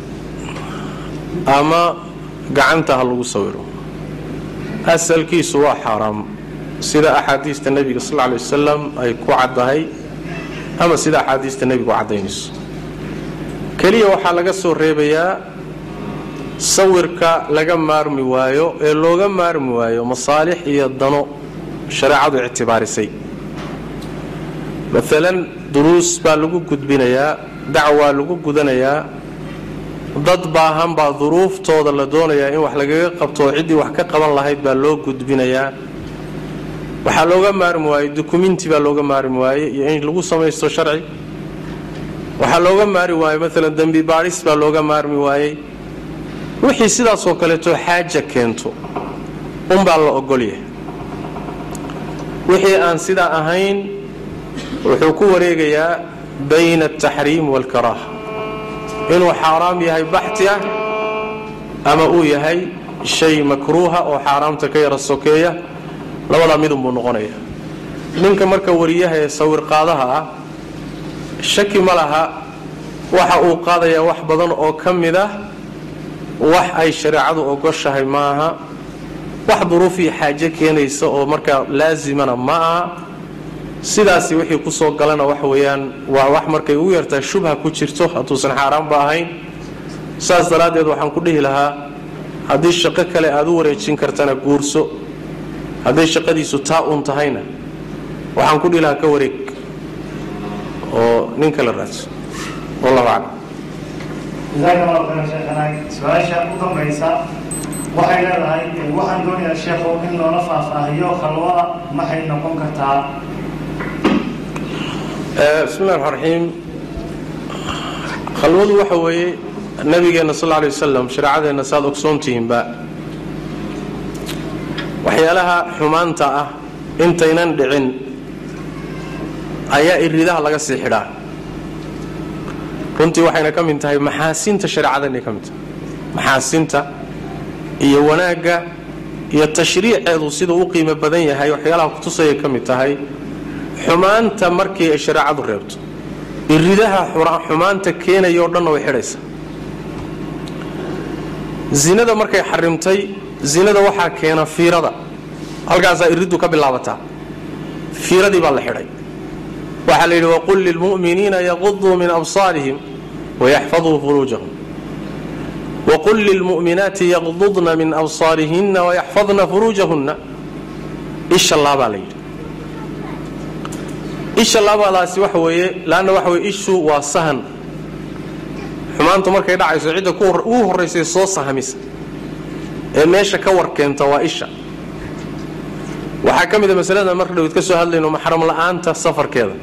ama gacanta ha lagu sawiro asalkiisu waa xaaraam sida axaadiista nebiga sal lla alay wasalam ay ku caddahay ama sida axaadiista nebigu caddaynayso keliya waxaa laga soo reebayaa sawirka laga maarmi waayo ee looga maarmi waayo masaalix iyo dano shareecadu ictibaarisay maalan duruus baa lagu gudbinayaa dacwaa lagu gudanayaa dad baahan baa duruuftooda la doonayaa in wax lagaga qabto oo ciddii wax ka qaban lahayd baa loo gudbinayaa waxaa looga maarmi waayey dukumenti baa looga maarmi waayey iyo in lagu samaysto sharci waxaa looga maarmi waayey maalan dembi baadhis baa looga maarmi waayey wixii sidaasoo kaleeto xaaja keento unbaa la ogolyahay wixii aan sidaa ahayn wuxuu ku wareegayaa bayna altaxriim waalkaraaha inuu xaaraam yahay baxti ah ama uu yahay shay makruuha oo xaaraamta ka yara sokeeya labada midun buu noqonaya ninka marka wariyaha ee sawir qaadaha ah shaki ma laha waxa uu qaadaya wax badan oo kamid ah wax ay shariicadu ogoshahay maaha wax duruuf iyo xaaje keenaysa oo marka laazimana ma aha sidaasi wixii ku soo galana wax weeyaan waa wax markay ugu yartaa shubha ku jirto hadduusan xaaraan ba ahayn saas daraadeed waxaan ku dhihi lahaa haddii shaqo kale aad u wareejin kartana guurso hadday shaqadiisu taa un tahayna waxaan ku dhihi lahaa ka wareeg oo nin kale raadso wallahu aclam جزاك الله خيرا شيخنا سؤال شيخ ضميسا waxay leedahay waxaan doonayaa sheekhu in loola faahfaahiyo khalwada maxay noqon kartaa bismillahi rahmaani rahiim khalwadu waxa weeye nabigeena sallallahu alayhi wasallam shariicadeena saad ogsoontihiinba waxyaalaha xumaanta ah intaynan dhicin ayaa iridaha laga sii xidhaa runtii waxayna ka mid tahay maxaasinta shariicadeena ka mid tahay maxaasinta iyo wanaagga iyo tashriiceedu siduu u qiimo badan yahay waxyaalaha ku tusaya ka mid tahay xumaanta markii ay shariicadu reebto iridaha xumaanta keenayo dhan way xidhaysa zinada markay xarimtay zinada waxaa keena fiirada halkaas iridu ka bilaabataa fiiradii baa la xidhay waxa la yidhi waqul lilmu'miniina yaghuddu min absaarihim ويحفظوا فروجهم وقل للمؤمنات يغضضن من أبصارهن ويحفظن فروجهن إيش الله بالي إيش الله بالاسي وحوي لأن وحوي إيشو وصهن حمانتو مركا يدعي سعيدة كوه الرئيسي صوصة هميس ماشا كور كنت وإيشا وحكم إذا مثلا مركا لو يتكسو هذا لأنه محرم الآن تسفر كذا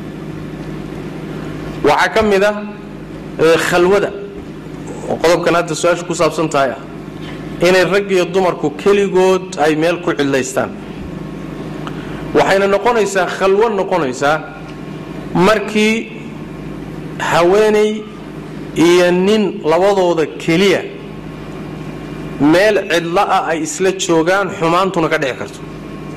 وحكم إذا khalwada oo qodobkan hadda su'aashu ku saabsan tahay inay rag iyo dumarku kaligood ay meel ku cilaystaan waxayna noqonaysaa khalwo noqonaysaa markii haweeney iyo nin labadooda kaliya meel cidla ah ay isla joogaan xumaantuna ka dhici karto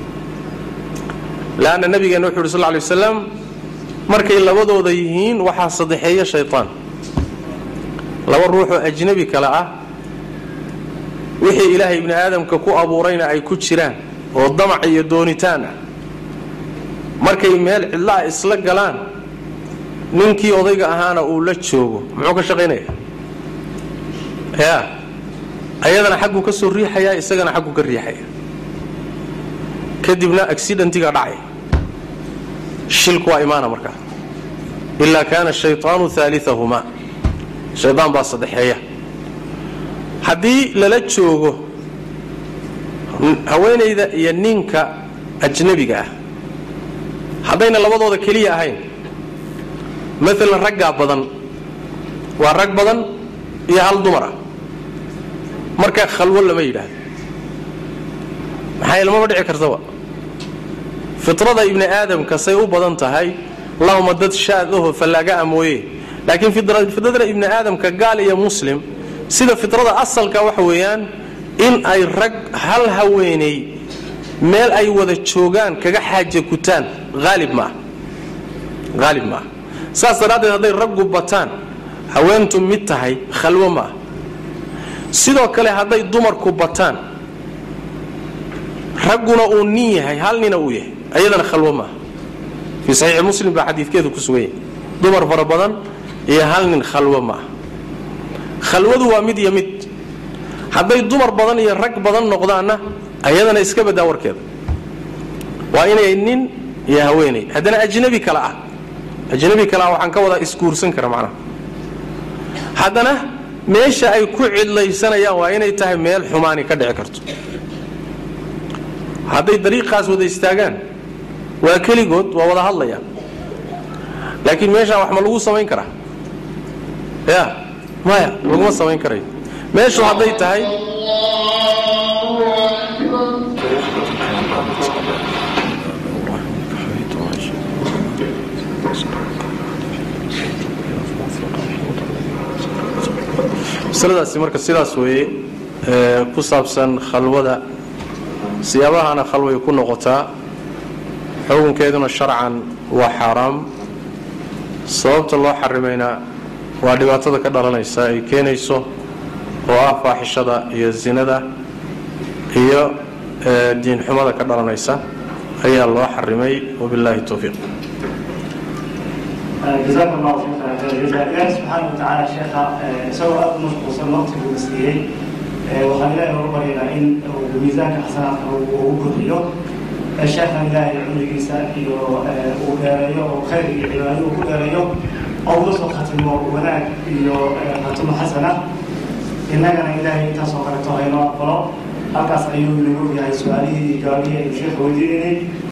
laana nabigeena wuxuu sallallahu alayhi wasallam markay labadooda yihiin waxa saddexeeya shaytaan laba ruux oo ajnabi kala ah wixii ilaahay ibn aadamka ku abuurayna ay ku jiraan oo damac iyo doonitaan ah markay meel cidla isla galaan ninkii odayga ahaana uu la joogo muxuu ka shaqeynaya ayadana xaggu ka soo riixaya isagana xaggu ka riixaya kadibna accidentiga dhacay shilku waa imaana markaa illa kana shaytaanu thalithahuma shaydaan baa saddexeeya haddii lala joogo haweenayda iyo ninka ajnabiga ah haddayna labadooda keliya ahayn maalan raggaa badan waa rag badan iyo hal dumar ah markaa khalwo lama yidhaahdo maxaa ilmaba dhici kartaba fitrada ibni aadamka say u badan tahay allahuma dad shaad aho fallaaga amooye laakiin fitrada ibni aadamka gaal iyo muslim sida fitrada asalka waxa weeyaan in ay rag hal haweeney meel ay wada joogaan kaga xaaje gutaan qaalib ma saas daraadeed hadday raggu bataan haweentu mid tahay khalwo ma sidoo kale hadday dumarku bataan ragguna uu nin yahay hal nina uu yahay ayadana khalwo ma fi saxiix muslim baa xadiidkeedu ku sugan yahay dumar fara badan iyo hal nin khalwo ma khalwadu waa mid iyo mid hadday dumar badan iyo rag badan noqdaanna ayadana iska badaa warkeeda waa inay nin iyo haweeney haddana ajnabi kala ah waxaan ka wadaa isguursan kara macnaha haddana meesha ay ku cidlaysanayaan waa inay tahay meel xumaani ka dhici karto hadday dariiqaas wada istaagaan waa keligood waa wada hadlayaan laakiin meeshaan wax ma lagu samayn karaa maya laguma samayn karayo meeshu hadday tahay masaladaasi marka sidaas weeye ku saabsan khalwada siyaabahana khalway ku noqotaa xukunkeeduna sharcan waa xaaraam sababta loo xarimayna waa dhibaatada ka dhalanaysa ay keenayso oo ah faaxishada iyo zinada iyo diin xumada ka dhalanaysa ayaa loo xarimay wabillahi tawfiiq جزاك الله خيرا الله سبحانه وتعالى شيخ سواء نصوص الوقت المسيحي وخلينا نقول إن ميزان حسنات وكثير الشيخ الله عمر إنسان وخير عباده وكثير أو نصف ختم وناك ختم حسنة إننا إلهي تصور توهينا أقرأ أكاس أيوب نقول في سؤاله جارية الشيخ وديني